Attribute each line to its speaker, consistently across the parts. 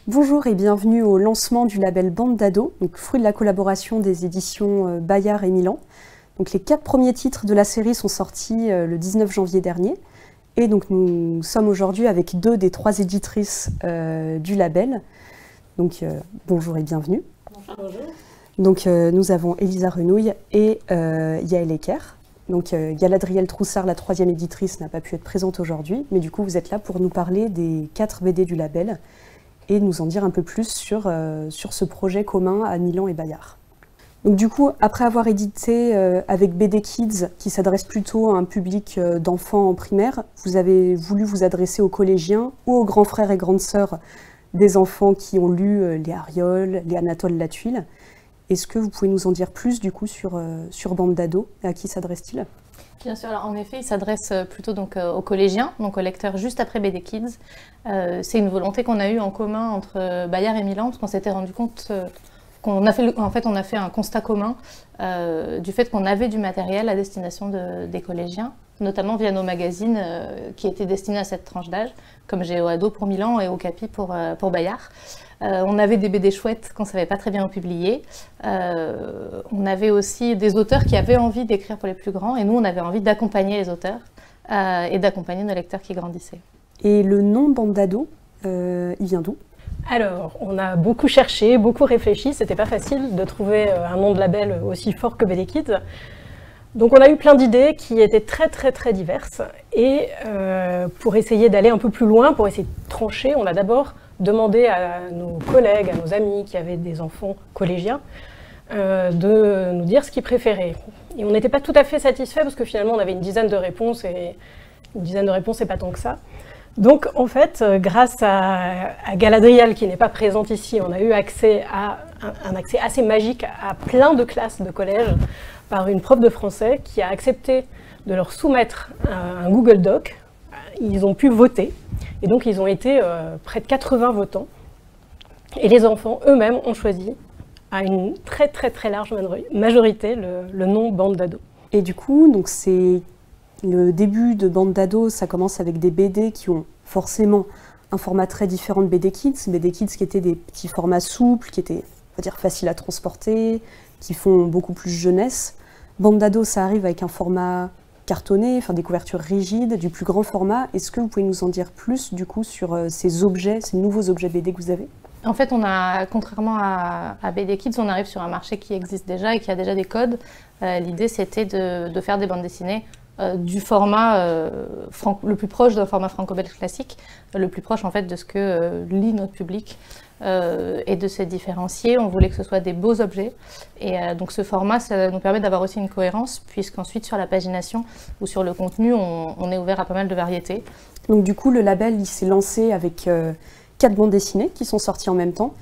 Speaker 1: Bonjour et bienvenue au lancement du label Bande d'Ados, donc fruit de la collaboration des éditions Bayard et Milan. Donc les 4 premiers titres de la série sont sortis le 19 janvier dernier. Et donc nous sommes aujourd'hui avec 2 des 3 éditrices du label. Donc bonjour et bienvenue.
Speaker 2: Bonjour.
Speaker 1: Donc nous avons Elisa Renouille et Yael Ecker. Donc Galadriel Troussard, la 3e éditrice, n'a pas pu être présente aujourd'hui, mais du coup vous êtes là pour nous parler des 4 BD du label et nous en dire un peu plus sur ce projet commun à Milan et Bayard. Donc du coup, après avoir édité avec BD Kids, qui s'adresse plutôt à un public d'enfants en primaire, vous avez voulu vous adresser aux collégiens ou aux grands frères et grandes sœurs des enfants qui ont lu les Ariol, les Anatole Latuile. Est-ce que vous pouvez nous en dire plus du coup sur Bande d'Ados? À qui s'adresse-t-il?
Speaker 2: Bien sûr, alors en effet, il s'adresse plutôt donc aux collégiens, donc aux lecteurs juste après BD Kids. C'est une volonté qu'on a eue en commun entre Bayard et Milan, parce qu'on s'était rendu compte qu'on a fait un constat commun du fait qu'on avait du matériel à destination des collégiens, notamment via nos magazines qui étaient destinés à cette tranche d'âge, comme Géo-Ado pour Milan et Okapi pour Bayard. On avait des BD chouettes qu'on ne savait pas très bien où publier. On avait aussi des auteurs qui avaient envie d'écrire pour les plus grands, et nous, on avait envie d'accompagner les auteurs et d'accompagner nos lecteurs qui grandissaient.
Speaker 1: Et le nom Bande d'Ados, il vient d'où?
Speaker 3: Alors, on a beaucoup cherché, beaucoup réfléchi. C'était pas facile de trouver un nom de label aussi fort que BD Kids. Donc on a eu plein d'idées qui étaient très diverses. Et pour essayer d'aller un peu plus loin, pour essayer de trancher, on a d'abord demandé à nos collègues, à nos amis qui avaient des enfants collégiens, de nous dire ce qu'ils préféraient. Et on n'était pas tout à fait satisfait parce que finalement on avait une dizaine de réponses et une dizaine de réponses, c'est pas tant que ça. Donc en fait, grâce à Galadriel qui n'est pas présente ici, on a eu accès à un accès assez magique à plein de classes de collège par une prof de français qui a accepté de leur soumettre un Google Doc. Ils ont pu voter et donc ils ont été près de 80 votants. Et les enfants eux-mêmes ont choisi à une très large majorité le nom Bande d'Ados.
Speaker 1: Et du coup, donc c'est le début de Bande d'Ados, ça commence avec des BD qui ont forcément un format très différent de BD Kids. BD Kids qui étaient des petits formats souples, qui étaient, on va dire, faciles à transporter, qui font beaucoup plus jeunesse. Bande d'Ados, ça arrive avec un format cartonné, enfin des couvertures rigides, du plus grand format. Est-ce que vous pouvez nous en dire plus du coup sur ces objets, ces nouveaux objets BD que vous avez?
Speaker 2: En fait, contrairement à BD Kids, on arrive sur un marché qui existe déjà et qui a déjà des codes. L'idée, c'était de faire des bandes dessinées du format le plus proche d'un format franco-belge classique, le plus proche en fait de ce que lit notre public, et de se différencier. On voulait que ce soit des beaux objets, et donc ce format, ça nous permet d'avoir aussi une cohérence, puisqu'ensuite sur la pagination ou sur le contenu, on est ouvert à pas mal de variétés.
Speaker 1: Donc du coup, le label, il s'est lancé avec 4 bandes dessinées qui sont sorties en même temps,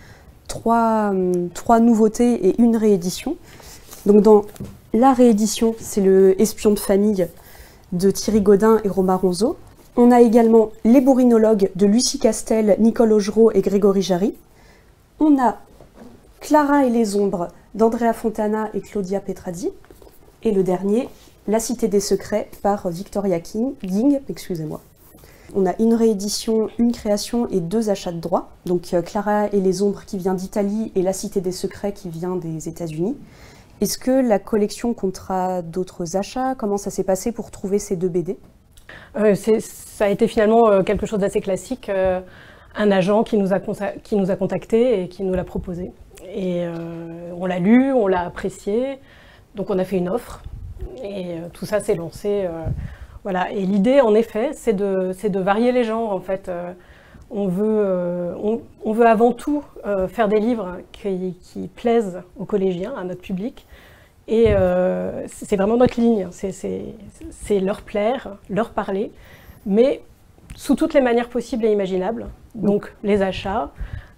Speaker 1: 3 nouveautés et une réédition. Donc dans la réédition, c'est le Espion de famille de Thierry Gaudin et Romain Ronzeau. On a également Les Bourrinologues de Lucie Castel, Nicole Augereau et Grégory Jarry. On a Clara et les ombres d'Andrea Fontana et Claudia Petrazzi. Et le dernier, La Cité des secrets par Victoria Ging. On a une réédition, une création et 2 achats de droits. Donc Clara et les ombres qui vient d'Italie et La Cité des secrets qui vient des États-Unis. Est-ce que la collection comptera d'autres achats? Comment ça s'est passé pour trouver ces 2 BD?
Speaker 3: Ça a été finalement quelque chose d'assez classique. Un agent qui nous a contactés et qui nous l'a proposé. Et on l'a lu, on l'a apprécié, donc on a fait une offre. Et tout ça s'est lancé. Voilà. Et l'idée, en effet, c'est de varier les genres. En fait, on veut avant tout faire des livres qui plaisent aux collégiens, à notre public. Et c'est vraiment notre ligne, c'est leur plaire, leur parler, mais sous toutes les manières possibles et imaginables. Donc les achats,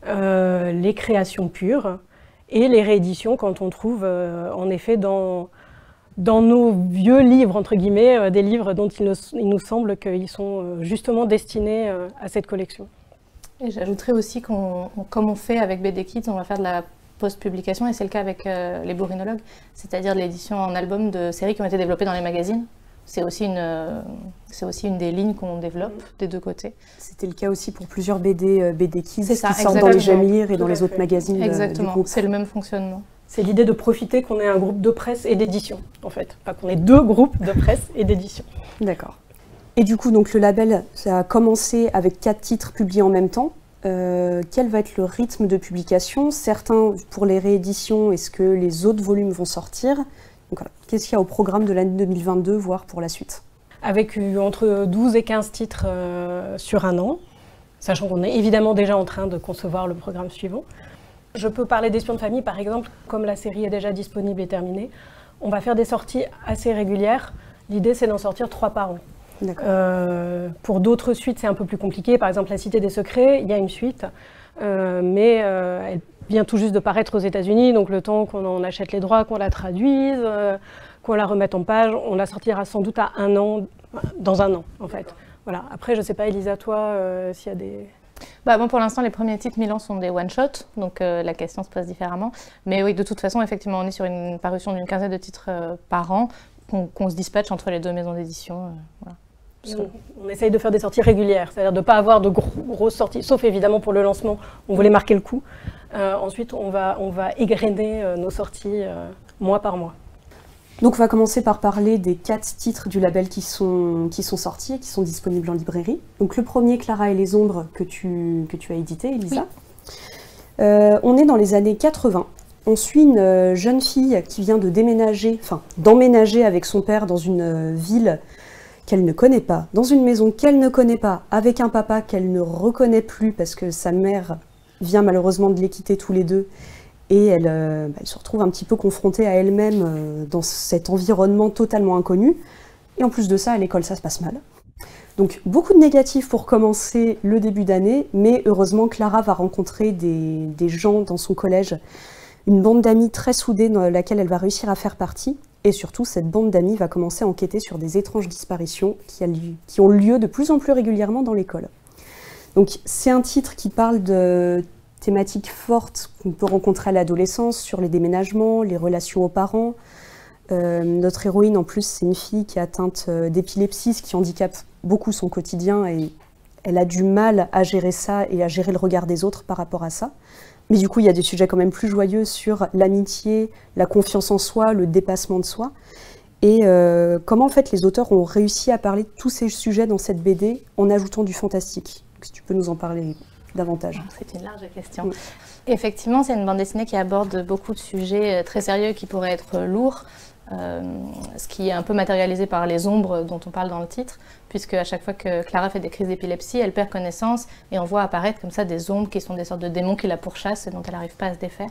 Speaker 3: les créations pures et les rééditions quand on trouve en effet dans nos vieux livres, entre guillemets, des livres dont il nous semble qu'ils sont justement destinés à cette collection.
Speaker 2: Et j'ajouterais aussi comme on fait avec BD Kids, on va faire de la post-publication, et c'est le cas avec les Bourrinologues, c'est-à-dire l'édition en album de séries qui ont été développées dans les magazines. c'est aussi une des lignes qu'on développe des deux côtés.
Speaker 1: C'était le cas aussi pour plusieurs BD Kids qui sortent
Speaker 2: exactement.
Speaker 1: dans les Jamir et dans
Speaker 3: Tout
Speaker 1: les
Speaker 3: à
Speaker 1: autres
Speaker 3: fait.
Speaker 1: magazines
Speaker 2: Exactement,
Speaker 1: du groupe.
Speaker 2: c'est le même fonctionnement.
Speaker 3: C'est l'idée de profiter qu'on ait un groupe de presse et d'édition, en fait. Enfin, qu'on ait deux groupes de presse et d'édition.
Speaker 1: D'accord. Et du coup, donc, le label, ça a commencé avec 4 titres publiés en même temps. Quel va être le rythme de publication? Certains pour les rééditions, est-ce que les autres volumes vont sortir? Donc, voilà. Qu'est-ce qu'il y a au programme de l'année 2022, voire pour la suite?
Speaker 3: Avec entre 12 et 15 titres sur un an, sachant qu'on est évidemment déjà en train de concevoir le programme suivant. Je peux parler d'Espions de famille, par exemple, comme la série est déjà disponible et terminée. On va faire des sorties assez régulières. L'idée, c'est d'en sortir 3 par an. Pour d'autres suites, c'est un peu plus compliqué. Par exemple, La Cité des Secrets, il y a une suite, mais elle vient tout juste de paraître aux États-Unis, donc le temps qu'on en achète les droits, qu'on la traduise, qu'on la remette en page, on la sortira sans doute à 1 an, dans 1 an, en fait. Voilà. Après, je ne sais pas, Elisa, toi, s'il y a des...
Speaker 2: Bon, pour l'instant, les premiers titres Milan sont des one-shots, donc la question se pose différemment. Mais oui, de toute façon, effectivement, on est sur une parution d'une quinzaine de titres par an, qu'on se dispatche entre les 2 maisons d'édition. Voilà.
Speaker 3: On essaye de faire des sorties régulières, c'est-à-dire de ne pas avoir de grosses sorties, sauf évidemment pour le lancement, on voulait marquer le coup. Ensuite, on va égrener nos sorties mois par mois.
Speaker 1: Donc on va commencer par parler des 4 titres du label qui sont sortis et qui sont disponibles en librairie. Donc le premier, Clara et les ombres, que tu as édité, Elisa. Oui. On est dans les années 80. On suit une jeune fille qui vient d'emménager avec son père dans une ville qu'elle ne connaît pas, dans une maison qu'elle ne connaît pas, avec un papa qu'elle ne reconnaît plus parce que sa mère vient malheureusement de les quitter tous les deux. Et elle se retrouve un petit peu confrontée à elle-même dans cet environnement totalement inconnu. Et en plus de ça, à l'école, ça se passe mal. Donc beaucoup de négatifs pour commencer le début d'année, mais heureusement, Clara va rencontrer des gens dans son collège, une bande d'amis très soudée dans laquelle elle va réussir à faire partie. Et surtout, cette bande d'amis va commencer à enquêter sur des étranges disparitions qui ont lieu de plus en plus régulièrement dans l'école. Donc c'est un titre qui parle de thématiques fortes qu'on peut rencontrer à l'adolescence, sur les déménagements, les relations aux parents. Notre héroïne, en plus, c'est une fille qui est atteinte d'épilepsie, ce qui handicape beaucoup son quotidien, et elle a du mal à gérer ça et à gérer le regard des autres par rapport à ça. Mais du coup, il y a des sujets quand même plus joyeux sur l'amitié, la confiance en soi, le dépassement de soi. Et comment, en fait, les auteurs ont réussi à parler de tous ces sujets dans cette BD en ajoutant du fantastique. Donc, si tu peux nous en parler davantage.
Speaker 2: C'est une large question. Oui. Effectivement, c'est une bande dessinée qui aborde beaucoup de sujets très sérieux qui pourraient être lourds, ce qui est un peu matérialisé par les ombres dont on parle dans le titre, puisque à chaque fois que Clara fait des crises d'épilepsie, elle perd connaissance et on voit apparaître comme ça des ombres qui sont des sortes de démons qui la pourchassent et dont elle n'arrive pas à se défaire.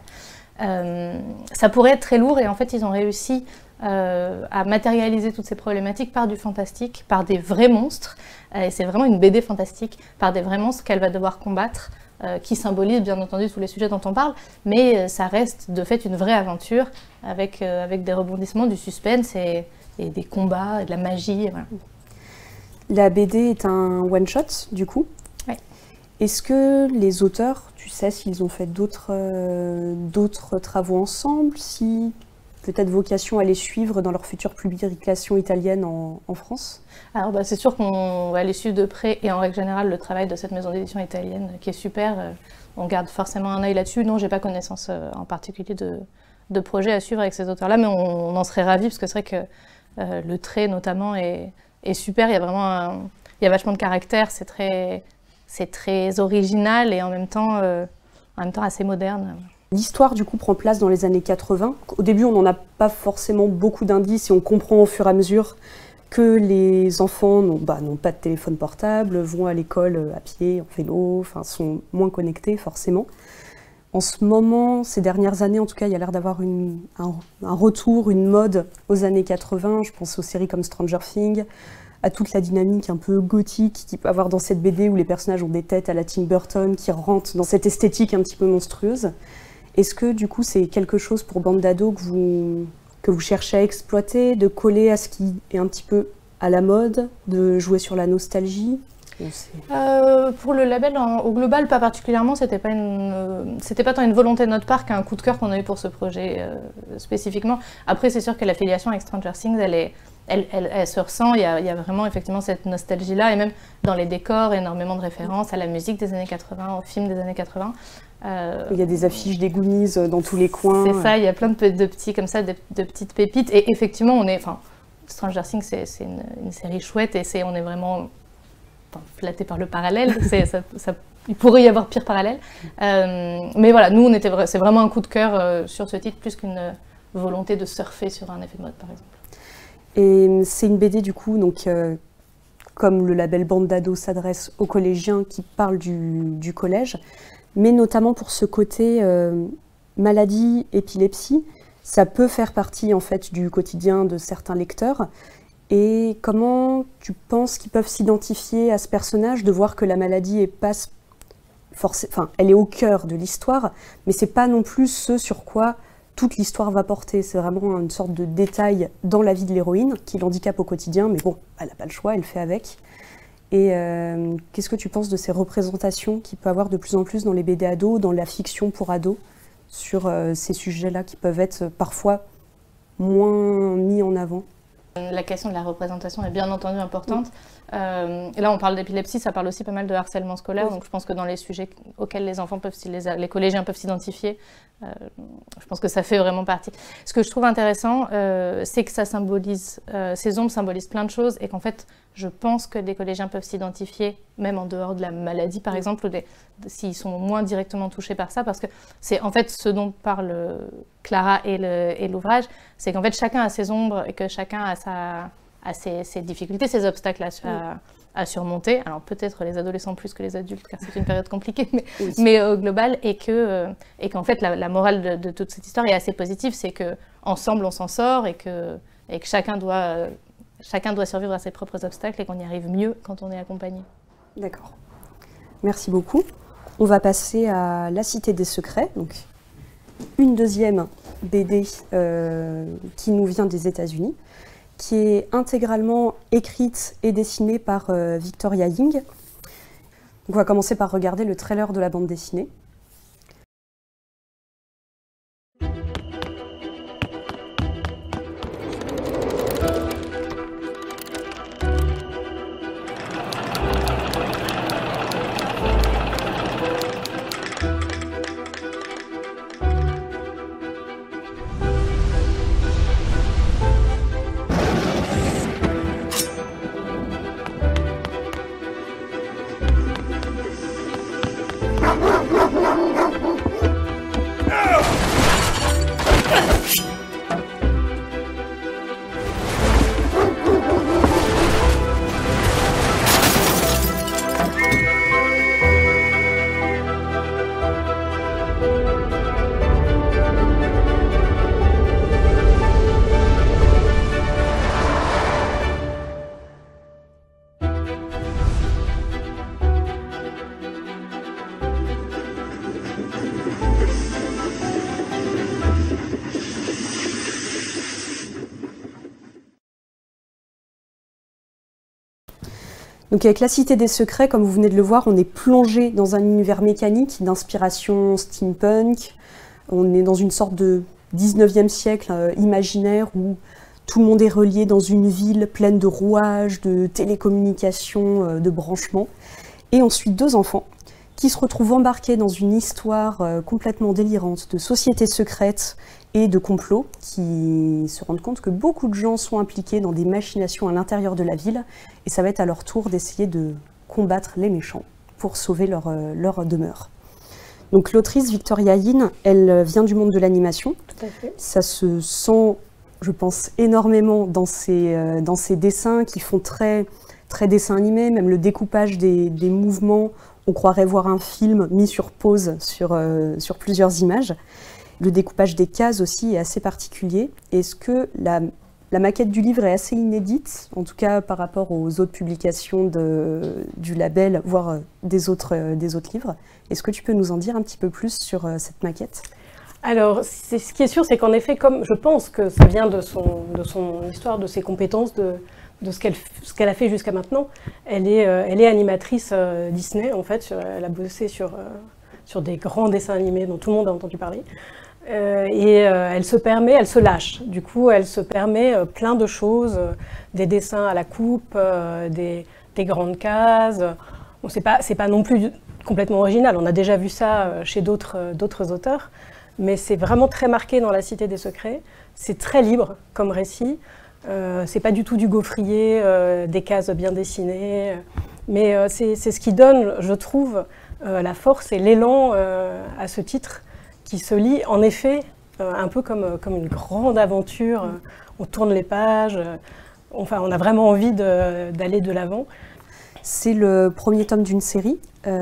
Speaker 2: Ça pourrait être très lourd et en fait ils ont réussi à matérialiser toutes ces problématiques par du fantastique, par des vrais monstres, et c'est vraiment une BD fantastique, par des vrais monstres qu'elle va devoir combattre, qui symbolisent bien entendu tous les sujets dont on parle, mais ça reste de fait une vraie aventure avec des rebondissements, du suspense et des combats, et de la magie. Et voilà.
Speaker 1: La BD est un one-shot du coup.
Speaker 2: Oui.
Speaker 1: Est-ce que les auteurs, tu sais s'ils ont fait d'autres travaux ensemble, si peut-être vocation à les suivre dans leur future publication italienne en France?
Speaker 2: Alors c'est sûr qu'on va les suivre de près et en règle générale le travail de cette maison d'édition italienne qui est super. On garde forcément un œil là-dessus. Non, j'ai pas connaissance en particulier de projets à suivre avec ces auteurs-là, mais on en serait ravis parce que c'est vrai que le trait notamment est super. Il y a vraiment il y a vachement de caractère. C'est très original et en même temps assez moderne.
Speaker 1: L'histoire, du coup, prend place dans les années 80. Au début, on n'en a pas forcément beaucoup d'indices et on comprend au fur et à mesure que les enfants n'ont pas de téléphone portable, vont à l'école à pied, en vélo, sont moins connectés forcément. En ce moment, ces dernières années, en tout cas, il y a l'air d'avoir un retour, une mode aux années 80. Je pense aux séries comme Stranger Things, à toute la dynamique un peu gothique qu'il peut avoir dans cette BD où les personnages ont des têtes à la Tim Burton qui rentrent dans cette esthétique un petit peu monstrueuse. Est-ce que du coup c'est quelque chose pour bande d'ados que vous cherchez à exploiter, de coller à ce qui est un petit peu à la mode, de jouer sur la nostalgie?
Speaker 2: Pour le label, au global, pas particulièrement. C'était pas tant une volonté de notre part qu'un coup de cœur qu'on a eu pour ce projet spécifiquement. Après, c'est sûr que l'affiliation avec Stranger Things, elle se ressent. Il y a vraiment effectivement cette nostalgie-là, et même dans les décors, énormément de références à la musique des années 80, aux films des années 80.
Speaker 1: Il y a des affiches des Goonies dans tous les coins.
Speaker 2: C'est ça, il y a plein de petits comme ça, de petites pépites. Et effectivement, Stranger Things, c'est une série chouette, et on est vraiment flatté par le parallèle. Il pourrait y avoir pire parallèle. Mais voilà, nous, c'est vraiment un coup de cœur sur ce titre, plus qu'une volonté de surfer sur un effet de mode, par exemple.
Speaker 1: Et c'est une BD, du coup, donc, comme le label Bande d'Ados s'adresse aux collégiens qui parlent du collège, mais notamment pour ce côté maladie, épilepsie, ça peut faire partie en fait du quotidien de certains lecteurs. Et comment tu penses qu'ils peuvent s'identifier à ce personnage, de voir que la maladie elle est au cœur de l'histoire, mais c'est pas non plus ce sur quoi toute l'histoire va porter. C'est vraiment une sorte de détail dans la vie de l'héroïne qui l'handicape au quotidien, mais bon, elle n'a pas le choix, elle fait avec. Et qu'est-ce que tu penses de ces représentations qu'il peut y avoir de plus en plus dans les BD ados, dans la fiction pour ados, sur ces sujets-là qui peuvent être parfois moins mis en avant?
Speaker 2: La question de la représentation est bien entendu importante. Et là, on parle d'épilepsie, ça parle aussi pas mal de harcèlement scolaire. Donc, je pense que dans les sujets auxquels les collégiens peuvent s'identifier, je pense que ça fait vraiment partie. Ce que je trouve intéressant, c'est que ces ombres symbolisent plein de choses, et qu'en fait, je pense que des collégiens peuvent s'identifier, même en dehors de la maladie, par exemple, ou s'ils sont moins directement touchés par ça, parce que c'est en fait ce dont parle Clara et l'ouvrage, c'est qu'en fait, chacun a ses ombres, et que chacun a ses difficultés, ses obstacles à surmonter. Alors peut-être les adolescents plus que les adultes, car c'est une période compliquée, mais au global, et qu'en fait la morale de toute cette histoire est assez positive, c'est qu'ensemble on s'en sort, et que chacun doit survivre à ses propres obstacles, et qu'on y arrive mieux quand on est accompagné.
Speaker 1: D'accord. Merci beaucoup. On va passer à La Cité des Secrets, donc une deuxième BD qui nous vient des États-Unis, qui est intégralement écrite et dessinée par Victoria Ying. Donc on va commencer par regarder le trailer de la bande dessinée. Donc avec La Cité des Secrets, comme vous venez de le voir, on est plongé dans un univers mécanique d'inspiration steampunk. On est dans une sorte de 19e siècle imaginaire où tout le monde est relié dans une ville pleine de rouages, de télécommunications, de branchements. Et ensuite 2 enfants qui se retrouvent embarqués dans une histoire complètement délirante de sociétés secrètes et de complots, qui se rendent compte que beaucoup de gens sont impliqués dans des machinations à l'intérieur de la ville, et ça va être à leur tour d'essayer de combattre les méchants pour sauver leur demeure. Donc l'autrice Victoria Yin, elle vient du monde de l'animation.
Speaker 3: Tout à fait.
Speaker 1: Ça se sent, je pense, énormément dans ses dessins qui font très dessin animé, même le découpage des mouvements, on croirait voir un film mis sur pause sur plusieurs images. Le découpage des cases aussi est assez particulier. Est-ce que la maquette du livre est assez inédite, en tout cas par rapport aux autres publications du label, voire des autres livres? Est-ce que tu peux nous en dire un petit peu plus sur cette maquette?
Speaker 3: Alors, ce qui est sûr, c'est qu'en effet, comme je pense que ça vient de son histoire, de ses compétences de de ce qu'elle a fait jusqu'à maintenant. Elle est animatrice Disney, en fait. Elle a bossé sur des grands dessins animés dont tout le monde a entendu parler. Elle se lâche. Du coup, elle se permet plein de choses, des dessins à la coupe, des grandes cases. Bon, c'est pas non plus complètement original. On a déjà vu ça chez d'autres auteurs, mais c'est vraiment très marqué dans La Cité des Secrets. C'est très libre comme récit. C'est pas du tout du gaufrier, des cases bien dessinées, mais c'est ce qui donne, je trouve, la force et l'élan à ce titre qui se lit en effet un peu comme une grande aventure. On tourne les pages, enfin on a vraiment envie d'aller de l'avant.
Speaker 1: C'est le premier tome d'une série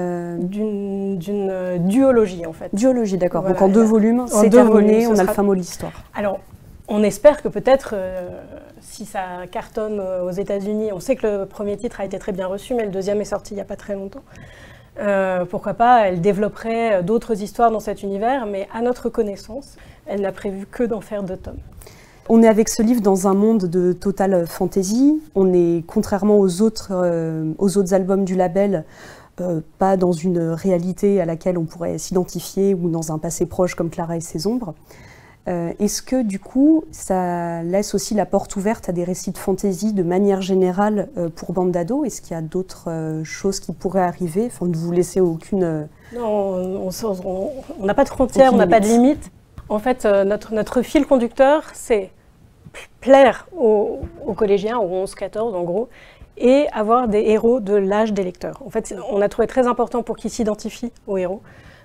Speaker 3: D'une duologie en fait.
Speaker 1: Duologie, d'accord.
Speaker 3: Voilà,
Speaker 1: donc en 2 volumes, c'est terminé, on a le fin mot de l'histoire.
Speaker 3: Alors, on espère que peut-être, si ça cartonne aux États-Unis, on sait que le premier titre a été très bien reçu, mais le deuxième est sorti il n'y a pas très longtemps. Pourquoi pas, elle développerait d'autres histoires dans cet univers, mais à notre connaissance, elle n'a prévu que d'en faire 2 tomes.
Speaker 1: On est avec ce livre dans un monde de total fantasy. On est, contrairement aux autres albums du label, pas dans une réalité à laquelle on pourrait s'identifier ou dans un passé proche comme Clara et ses ombres. Est-ce que du coup, ça laisse aussi la porte ouverte à des récits de fantasy de manière générale pour bande d'ados? Est-ce qu'il y a d'autres choses qui pourraient arriver? Enfin, ne vous laissez aucune...
Speaker 3: Non, on n'a pas de frontières, on n'a pas de limites. En fait, notre fil conducteur, c'est plaire aux collégiens, aux 11-14 en gros, et avoir des héros de l'âge des lecteurs. En fait, on a trouvé très important pour qu'ils s'identifient aux héros,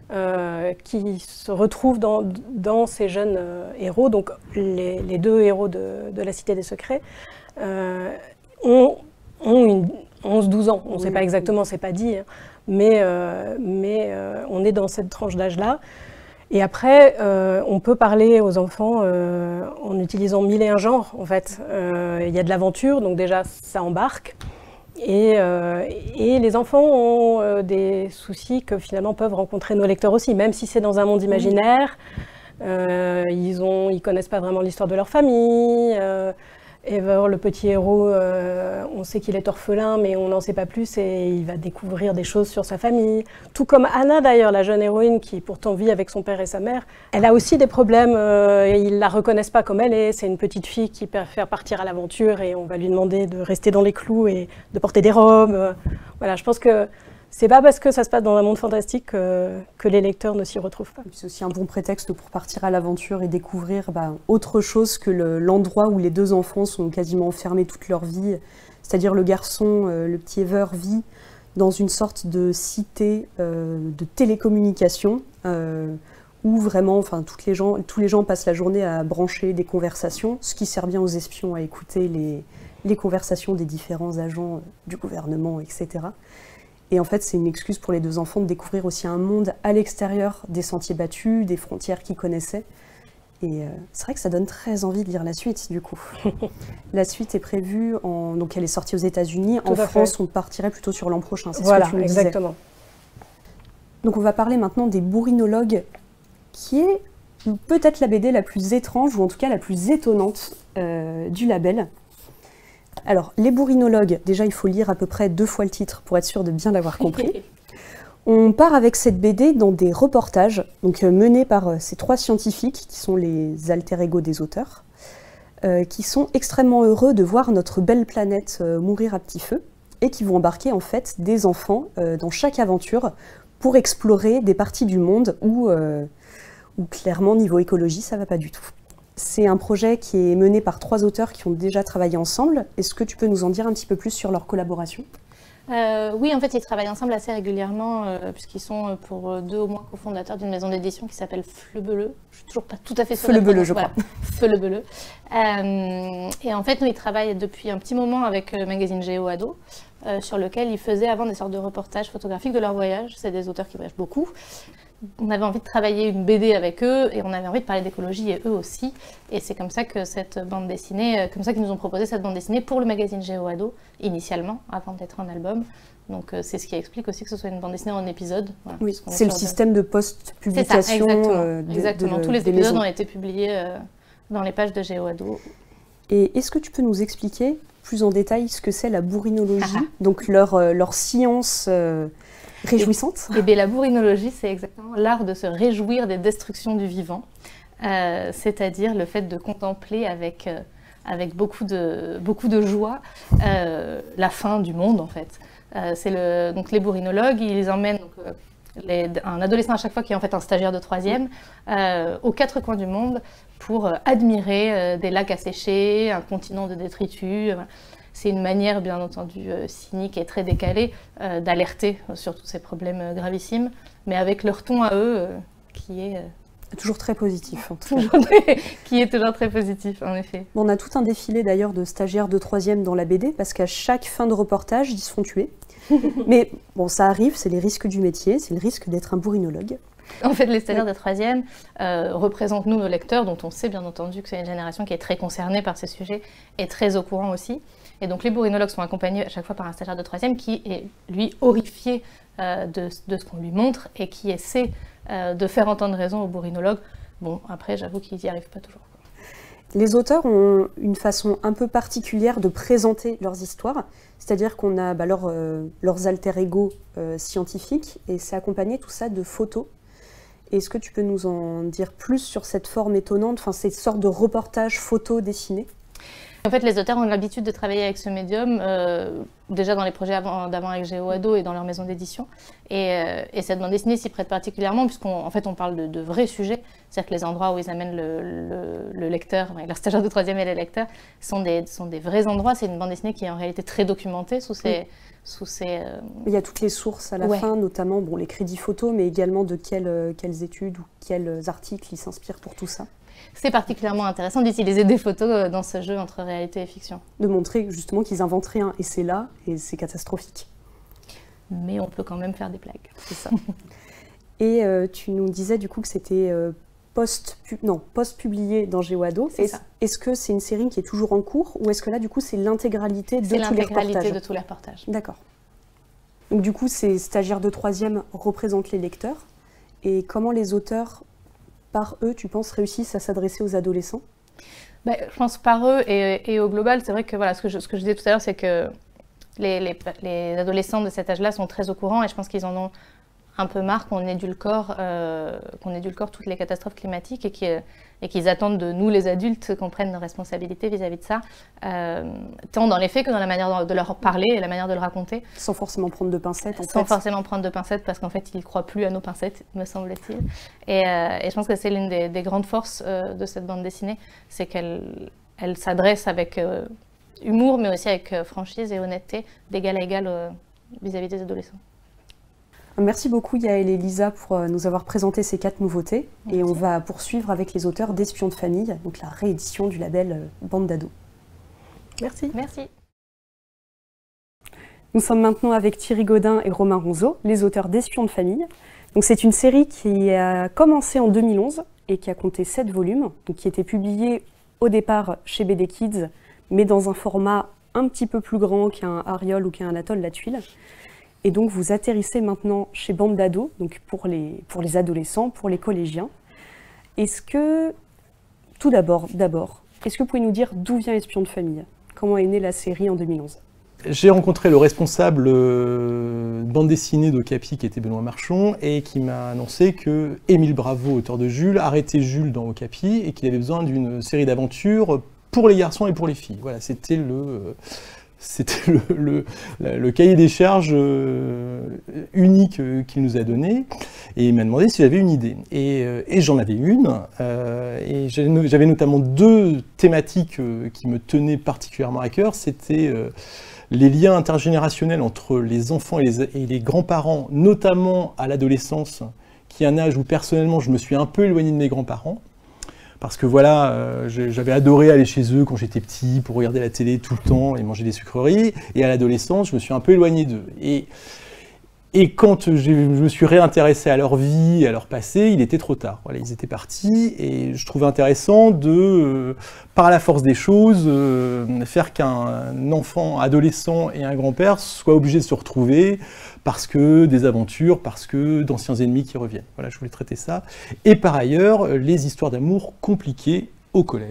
Speaker 3: qui se retrouvent dans ces jeunes héros. Donc les 2 héros de La Cité des Secrets ont 11-12 ans. On ne sait pas exactement, c'est pas dit, hein, mais on est dans cette tranche d'âge-là. Et après, on peut parler aux enfants en utilisant 1001 genres, en fait. Il y a de l'aventure, donc déjà, ça embarque. Et les enfants ont des soucis que finalement peuvent rencontrer nos lecteurs aussi, même si c'est dans un monde imaginaire. Ils connaissent pas vraiment l'histoire de leur famille. Ever, le petit héros, on sait qu'il est orphelin, mais on n'en sait pas plus et il va découvrir des choses sur sa famille. Tout comme Anna d'ailleurs, la jeune héroïne qui pourtant vit avec son père et sa mère. Elle a aussi des problèmes, ils la reconnaissent pas comme elle est. C'est une petite fille qui préfère partir à l'aventure et on va lui demander de rester dans les clous et de porter des robes. Voilà, je pense que c'est pas parce que ça se passe dans un monde fantastique que les lecteurs ne s'y retrouvent pas.
Speaker 1: C'est aussi un bon prétexte pour partir à l'aventure et découvrir autre chose que l'endroit où les 2 enfants sont quasiment enfermés toute leur vie. C'est-à-dire le garçon, le petit Ever, vit dans une sorte de cité de télécommunications où vraiment tous les gens passent la journée à brancher des conversations, ce qui sert bien aux espions à écouter les conversations des différents agents du gouvernement, etc. Et en fait, c'est une excuse pour les 2 enfants de découvrir aussi un monde à l'extérieur des sentiers battus, des frontières qu'ils connaissaient. Et c'est vrai que ça donne très envie de lire la suite, du coup. La suite est prévue, donc elle est sortie aux États-Unis. En France, on partirait plutôt sur l'an prochain, c'est ce que tu nous disais.
Speaker 3: Exactement.
Speaker 1: Donc on va parler maintenant des Bourrinologues, qui est peut-être la BD la plus étrange, ou en tout cas la plus étonnante du label. Alors, les Bourrinologues, déjà il faut lire à peu près 2 fois le titre pour être sûr de bien l'avoir compris. On part avec cette BD dans des reportages menés par ces 3 scientifiques qui sont les alter ego des auteurs, qui sont extrêmement heureux de voir notre belle planète mourir à petit feu et qui vont embarquer en fait des enfants dans chaque aventure pour explorer des parties du monde où clairement niveau écologie ça va pas du tout. C'est un projet qui est mené par 3 auteurs qui ont déjà travaillé ensemble. Est-ce que tu peux nous en dire un petit peu plus sur leur collaboration ?
Speaker 2: Oui, en fait, ils travaillent ensemble assez régulièrement, puisqu'ils sont pour 2 au moins cofondateurs d'une maison d'édition qui s'appelle Fleu-Beleu. Je suis toujours pas tout à fait sûre.
Speaker 1: Fleu-Beleu, je crois.
Speaker 2: Fleu-Beleu. Et en fait, nous, ils travaillent depuis un petit moment avec le magazine Géo Ado, sur lequel ils faisaient avant des sortes de reportages photographiques de leur voyage. C'est des auteurs qui voyagent beaucoup. On avait envie de travailler une BD avec eux et on avait envie de parler d'écologie et eux aussi. Et c'est comme ça que cette bande dessinée, comme ça qu'ils nous ont proposé cette bande dessinée pour le magazine Géo Ado, initialement, avant d'être un album. Donc c'est ce qui explique aussi que ce soit une bande dessinée en épisode. Voilà,
Speaker 1: oui, c'est le système de post-publication.
Speaker 2: C'est ça, exactement. Tous les épisodes ont été publiés dans les pages de Géo Ado.
Speaker 1: Et est-ce que tu peux nous expliquer plus en détail ce que c'est la bourrinologie, donc leur science réjouissante.
Speaker 2: Et bien, la bourrinologie, c'est exactement l'art de se réjouir des destructions du vivant, c'est-à-dire le fait de contempler avec beaucoup de joie la fin du monde, en fait. Donc les bourrinologues, ils emmènent un adolescent à chaque fois qui est en fait un stagiaire de 3e aux 4 coins du monde pour admirer des lacs asséchés, un continent de détritus. C'est une manière, bien entendu, cynique et très décalée d'alerter sur tous ces problèmes gravissimes, mais avec leur ton à eux qui est...
Speaker 1: toujours très positif.
Speaker 2: Qui est toujours très positif, en effet.
Speaker 1: Bon, on a tout un défilé d'ailleurs de stagiaires de 3e dans la BD, parce qu'à chaque fin de reportage, ils se font tuer. Mais bon, ça arrive, c'est les risques du métier, c'est le risque d'être un bourrinologue.
Speaker 2: En fait, les stagiaires de 3e représentent nous, nos lecteurs, dont on sait bien entendu que c'est une génération qui est très concernée par ces sujets et très au courant aussi. Et donc les bourrinologues sont accompagnés à chaque fois par un stagiaire de 3e qui est, lui, horrifié de ce qu'on lui montre et qui essaie de faire entendre raison aux bourrinologues. Bon, après, j'avoue qu'ils n'y arrivent pas toujours.
Speaker 1: Les auteurs ont une façon un peu particulière de présenter leurs histoires, c'est-à-dire qu'on a leurs alter-ego scientifiques, et c'est accompagné tout ça de photos. Est-ce que tu peux nous en dire plus sur cette forme étonnante, enfin cette sorte de reportage photo dessiné?
Speaker 2: En fait, les auteurs ont l'habitude de travailler avec ce médium, déjà dans les projets d'avant avec GeoAdo et dans leur maison d'édition. Et cette bande dessinée s'y prête particulièrement, puisqu'on fait, on parle de vrais sujets. C'est-à-dire que les endroits où ils amènent le lecteur, leur stagiaire de 3e et les lecteurs, sont des vrais endroits. C'est une bande dessinée qui est en réalité très documentée sous ces...
Speaker 1: Il y a toutes les sources à la fin, notamment les crédits photos, mais également de quelles études ou quels articles ils s'inspirent pour tout ça.
Speaker 2: C'est particulièrement intéressant d'utiliser des photos dans ce jeu entre réalité et fiction.
Speaker 1: De montrer justement qu'ils inventent rien, et c'est là, et c'est catastrophique.
Speaker 2: Mais on peut quand même faire des blagues.
Speaker 1: C'est ça. Et tu nous disais du coup que c'était post-publié dans GeoAdo. Est-ce que c'est une série qui est toujours en cours, ou est-ce que là du coup c'est l'intégralité de tous les reportages?
Speaker 2: C'est l'intégralité de tous les reportages.
Speaker 1: D'accord. Donc du coup ces stagiaires de 3e représentent les lecteurs, et comment les auteurs, par eux, tu penses, réussissent à s'adresser aux adolescents?
Speaker 2: Je pense par eux et au global, c'est vrai que voilà, ce que je disais tout à l'heure, c'est que les adolescents de cet âge-là sont très au courant, et je pense qu'ils en ont un peu marre qu'on édulcore toutes les catastrophes climatiques et qu'ils attendent de nous, les adultes, qu'on prenne nos responsabilités vis-à-vis de ça, tant dans les faits que dans la manière de leur parler et la manière de le raconter.
Speaker 1: Sans forcément prendre de pincettes,
Speaker 2: Sans forcément prendre de pincettes, parce qu'en fait, ils ne croient plus à nos pincettes, me semble-t-il. Et je pense que c'est l'une des grandes forces de cette bande dessinée, c'est qu'elle s'adresse avec humour, mais aussi avec franchise et honnêteté, d'égal à égal vis-à-vis des adolescents.
Speaker 1: Merci beaucoup Yael et Lisa pour nous avoir présenté ces 4 nouveautés. Merci. Et on va poursuivre avec les auteurs d'Espions de famille, donc la réédition du label Bande d'Ados.
Speaker 2: Merci. Merci.
Speaker 1: Nous sommes maintenant avec Thierry Gaudin et Romain Ronzeau, les auteurs d'Espions de famille. Donc c'est une série qui a commencé en 2011 et qui a compté 7 volumes, donc qui était publiée au départ chez BD Kids, mais dans un format un petit peu plus grand qu'un Ariol ou qu'un Anatole La Tuile. Et donc vous atterrissez maintenant chez Bande d'Ados, donc pour les adolescents, pour les collégiens. Est-ce que, tout d'abord, est-ce que vous pouvez nous dire d'où vient Espions de famille? Comment est née la série en 2011?
Speaker 4: J'ai rencontré le responsable bande dessinée d'Ocapi, qui était Benoît Marchon, et qui m'a annoncé que Émile Bravo, auteur de Jules, arrêtait Jules dans Ocapi et qu'il avait besoin d'une série d'aventures pour les garçons et pour les filles. Voilà, c'était le cahier des charges unique qu'il nous a donné, et il m'a demandé si j'avais une idée. Et j'en avais une, et j'avais notamment 2 thématiques qui me tenaient particulièrement à cœur. C'était les liens intergénérationnels entre les enfants et les grands-parents, notamment à l'adolescence, qui est un âge où personnellement je me suis un peu éloigné de mes grands-parents. Parce que voilà, j'avais adoré aller chez eux quand j'étais petit pour regarder la télé tout le temps et manger des sucreries. Et à l'adolescence, je me suis un peu éloigné d'eux. Et quand je me suis réintéressé à leur vie, à leur passé, il était trop tard. Voilà, ils étaient partis et je trouvais intéressant de, par la force des choses, faire qu'un enfant adolescent et un grand-père soient obligés de se retrouver parce que des aventures, parce que d'anciens ennemis qui reviennent. Voilà, je voulais traiter ça. Et par ailleurs, les histoires d'amour compliquées au collège.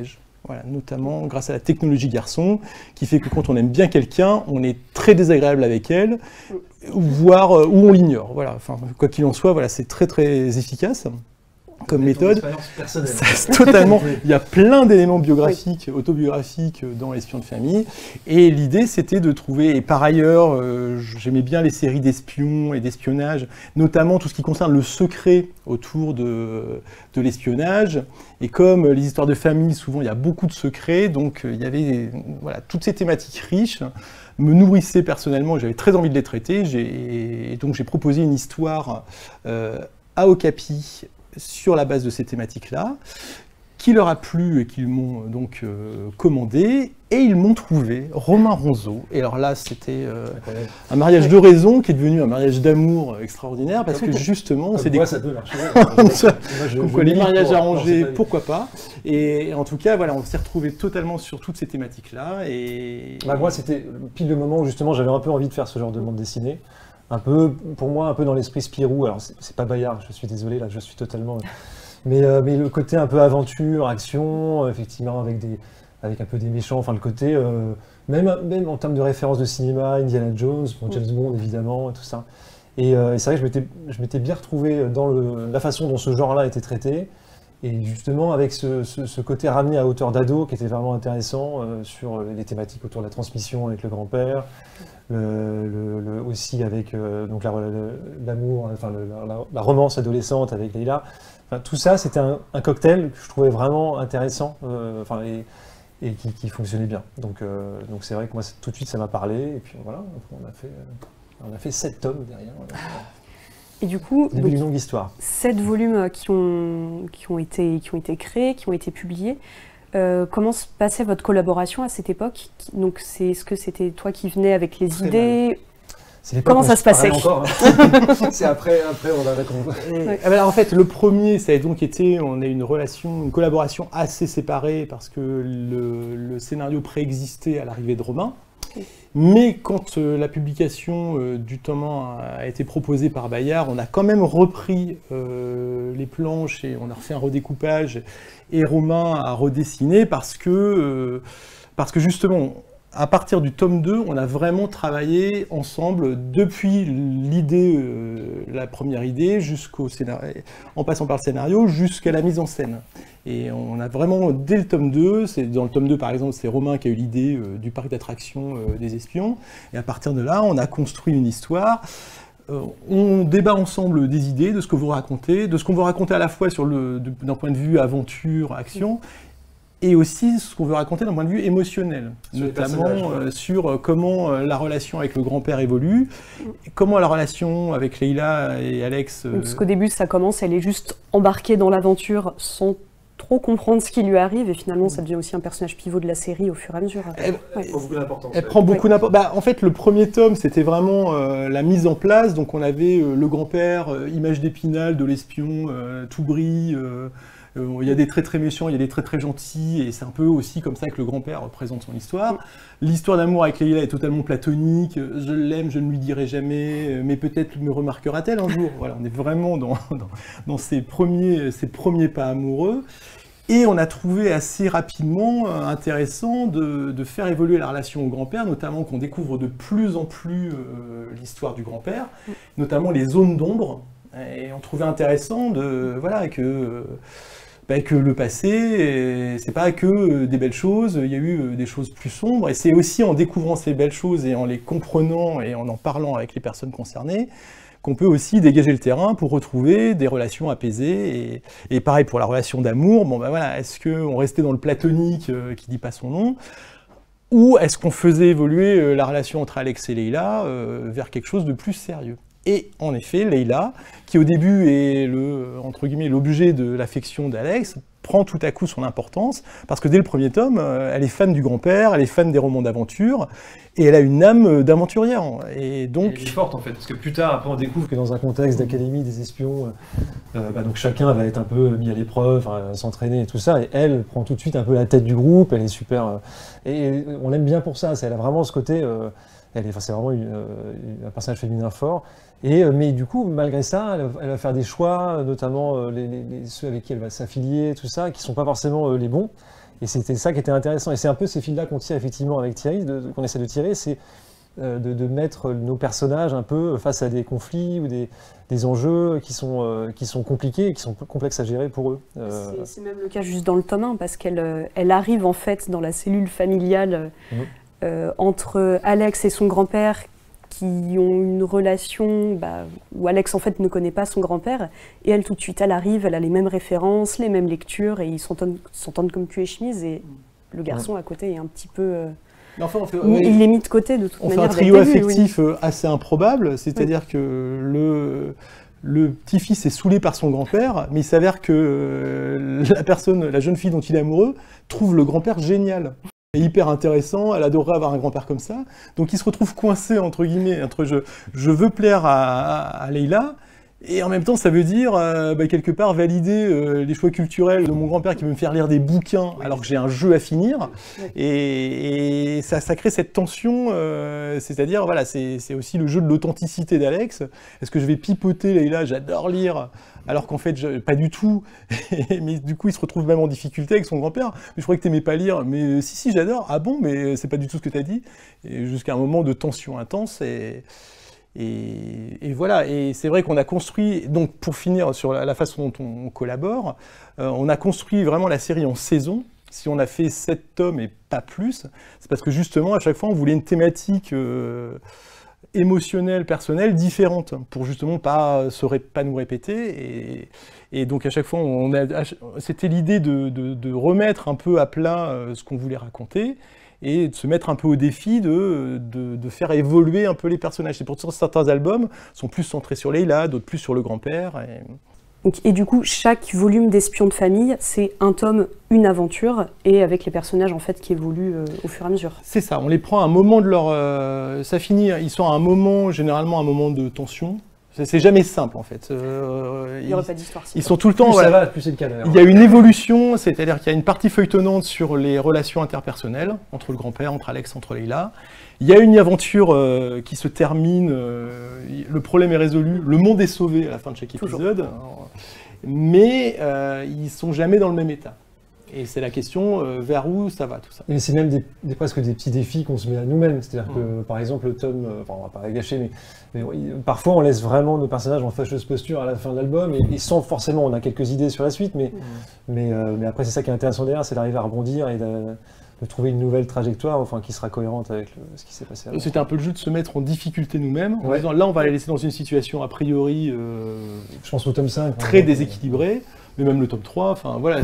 Speaker 4: Voilà, notamment grâce à la technologie garçon, qui fait que quand on aime bien quelqu'un, on est très désagréable avec elle, voire où on l'ignore. Voilà, enfin, quoi qu'il en soit, voilà, c'est très très efficace comme méthode. Totalement. Il y a plein d'éléments biographiques, autobiographiques dans Espions de famille. Et l'idée, c'était de trouver, et par ailleurs, j'aimais bien les séries d'espions et d'espionnage, notamment tout ce qui concerne le secret autour de l'espionnage. Et comme les histoires de famille, souvent, il y a beaucoup de secrets, donc il y avait voilà, toutes ces thématiques riches me nourrissaient personnellement, j'avais très envie de les traiter, et donc j'ai proposé une histoire à Okapi, sur la base de ces thématiques-là, qui leur a plu et qu'ils m'ont donc commandé, et ils m'ont trouvé Romain Ronzeau. Et alors là, c'était un mariage de raison qui est devenu un mariage d'amour extraordinaire, parce que justement, c'est des...
Speaker 5: ça peut marcher.
Speaker 4: Les mariages arrangés, pourquoi pas. Et en tout cas, voilà, on s'est retrouvés totalement sur toutes ces thématiques-là. Et...
Speaker 5: moi, c'était pile le moment où justement j'avais un peu envie de faire ce genre de bande dessinée. Un peu, pour moi, un peu dans l'esprit Spirou. Alors, c'est pas Bayard, je suis désolé, là, je suis totalement... mais le côté un peu aventure, action, effectivement, avec un peu des méchants, enfin, le côté... même en termes de référence de cinéma, Indiana Jones, James Bond, évidemment, et tout ça. Et c'est vrai que je m'étais bien retrouvé dans la façon dont ce genre-là était traité, et justement, avec ce côté ramené à hauteur d'ado, qui était vraiment intéressant, sur les thématiques autour de la transmission avec le grand-père, aussi avec donc l'amour, enfin la romance adolescente avec Leila. Enfin, tout ça, c'était un cocktail que je trouvais vraiment intéressant, et qui fonctionnait bien. Donc c'est vrai que moi, tout de suite, ça m'a parlé. Et puis voilà, après, on a fait 7 tomes derrière.
Speaker 1: Et du coup,
Speaker 5: début d'une longue histoire.
Speaker 1: 7 volumes qui ont été créés, qui ont été publiés. Comment se passait votre collaboration à cette époque? Donc, est-ce que c'était toi qui venais avec les idées? Comment ça se passait?
Speaker 5: C'est après on a compris.
Speaker 4: Alors, en fait, le premier, ça a donc été, on a eu une collaboration assez séparée parce que le scénario préexistait à l'arrivée de Romain. Mais quand la publication du tome 1 a été proposée par Bayard, on a quand même repris les planches et on a refait un redécoupage, et Romain a redessiné parce que justement, à partir du tome 2, on a vraiment travaillé ensemble depuis l'idée, la première idée, jusqu'au scénario, en passant par le scénario, jusqu'à la mise en scène. Et on a vraiment, dès le tome 2, dans le tome 2 par exemple, c'est Romain qui a eu l'idée du parc d'attractions des espions, et à partir de là, on a construit une histoire. On débat ensemble des idées, de ce que vous racontez, de ce qu'on veut raconter à la fois d'un point de vue aventure, action, et aussi ce qu'on veut raconter d'un point de vue émotionnel, notamment sur comment la relation avec le grand-père évolue, comment la relation avec Leila et Alex...
Speaker 1: Parce qu'au début, ça commence, elle est juste embarquée dans l'aventure sans trop comprendre ce qui lui arrive, et finalement, ça devient aussi un personnage pivot de la série au fur et à mesure.
Speaker 5: Elle prend beaucoup d'importance.
Speaker 4: Elle prend beaucoup d'importance. En fait, le premier tome, c'était vraiment la mise en place, donc on avait le grand-père, image d'Épinal, de l'espion, tout brille... il y a des très très méchants, il y a des très très gentils, et c'est un peu aussi comme ça que le grand-père présente son histoire. L'histoire d'amour avec Leila est totalement platonique, je l'aime, je ne lui dirai jamais, mais peut-être me remarquera-t-elle un jour. Voilà, on est vraiment dans ces premiers pas amoureux. Et on a trouvé assez rapidement intéressant de faire évoluer la relation au grand-père, notamment qu'on découvre de plus en plus l'histoire du grand-père, notamment les zones d'ombre. Et on trouvait intéressant que le passé, c'est pas que des belles choses, il y a eu des choses plus sombres, et c'est aussi en découvrant ces belles choses et en les comprenant et en parlant avec les personnes concernées qu'on peut aussi dégager le terrain pour retrouver des relations apaisées. Et pareil pour la relation d'amour, est-ce qu'on restait dans le platonique qui dit pas son nom, ou est-ce qu'on faisait évoluer la relation entre Alex et Leila vers quelque chose de plus sérieux? Et en effet, Leila, qui au début est entre guillemets l'objet de l'affection d'Alex, prend tout à coup son importance, parce que dès le premier tome, elle est fan du grand-père, elle est fan des romans d'aventure, et elle a une âme d'aventurière. Et donc...
Speaker 5: Elle est forte en fait, parce que plus tard, après on découvre que dans un contexte d'académie des espions, donc chacun va être un peu mis à l'épreuve, s'entraîner et tout ça, et elle prend tout de suite un peu la tête du groupe, elle est super... et on l'aime bien pour ça, elle a vraiment ce côté... c'est vraiment un personnage féminin fort. Mais du coup, malgré ça, elle va faire des choix, notamment ceux avec qui elle va s'affilier, tout ça, qui ne sont pas forcément les bons. Et c'était ça qui était intéressant. Et c'est un peu ces fils-là qu'on tire effectivement avec Thierry, qu'on essaie de tirer, c'est de mettre nos personnages un peu face à des conflits ou des enjeux qui sont compliqués et qui sont complexes à gérer pour eux.
Speaker 1: C'est même le cas juste dans le tome 1, parce qu'elle arrive en fait dans la cellule familiale entre Alex et son grand-père, qui ont une relation où Alex en fait ne connaît pas son grand-père, et elle tout de suite elle arrive, elle a les mêmes références, les mêmes lectures, et ils s'entendent comme cul et chemise, et le garçon à côté est un petit peu...
Speaker 4: Enfin,
Speaker 1: il est mis de côté de toute manière.
Speaker 4: On fait un trio affectif assez improbable, c'est-à-dire que le petit-fils est saoulé par son grand-père, mais il s'avère que la jeune fille dont il est amoureux, trouve le grand-père génial. Et hyper intéressant, elle adorerait avoir un grand-père comme ça. Donc il se retrouve coincé, entre guillemets, entre je veux plaire à Leïla, et en même temps ça veut dire quelque part valider les choix culturels de mon grand-père qui veut me faire lire des bouquins alors que j'ai un jeu à finir. Et ça crée cette tension, c'est-à-dire voilà, c'est aussi le jeu de l'authenticité d'Alex. Est-ce que je vais pipoter Leïla, j'adore lire, alors qu'en fait, pas du tout. Mais du coup, il se retrouve même en difficulté avec son grand-père. Mais je croyais que t'aimais pas lire. Mais si, j'adore. Ah bon, mais c'est pas du tout ce que t'as dit. Et jusqu'à un moment de tension intense. Et voilà. Et c'est vrai qu'on a construit, donc pour finir sur la façon dont on collabore, on a construit vraiment la série en saison. Si on a fait 7 tomes et pas plus, c'est parce que justement, à chaque fois, on voulait une thématique émotionnelle, personnelle, différente, pour justement pas nous répéter. Et donc à chaque fois, c'était l'idée de remettre un peu à plat ce qu'on voulait raconter, et de se mettre un peu au défi de faire évoluer un peu les personnages. C'est pour ça que certains albums sont plus centrés sur Leïla, d'autres plus sur le grand-père.
Speaker 1: Et du coup, chaque volume d'Espions de famille, c'est un tome, une aventure, et avec les personnages en fait qui évoluent au fur et à mesure. C'est
Speaker 4: ça, on les prend à un moment de leur... ça finit, ils sont à un moment, généralement un moment de tension. C'est jamais simple en fait.
Speaker 1: Il n'y aurait pas d'histoire.
Speaker 4: Ils sont tout le temps...
Speaker 5: Plus ça va, plus c'est le cas d'ailleurs.
Speaker 4: Il y a une évolution, c'est-à-dire qu'il y a une partie feuilletonnante sur les relations interpersonnelles, entre le grand-père, entre Alex, entre Leïla. Il y a une aventure qui se termine, le problème est résolu, le monde est sauvé à la fin de chaque épisode, mais ils ne sont jamais dans le même état. Et c'est la question vers où ça va tout ça.
Speaker 5: Et c'est même presque des petits défis qu'on se met à nous-mêmes. C'est-à-dire que par exemple le tome, on va pas gâcher, mais parfois on laisse vraiment nos personnages en fâcheuse posture à la fin de l'album, et sans forcément, on a quelques idées sur la suite, mais après c'est ça qui est intéressant derrière, c'est d'arriver à rebondir et de trouver une nouvelle trajectoire, enfin qui sera cohérente avec ce qui s'est passé avant.
Speaker 4: C'était un peu le jeu de se mettre en difficulté nous-mêmes, en disant là on va les laisser dans une situation a priori
Speaker 5: je pense au tome 5,
Speaker 4: très déséquilibrée. Mais même le tome 3, enfin voilà,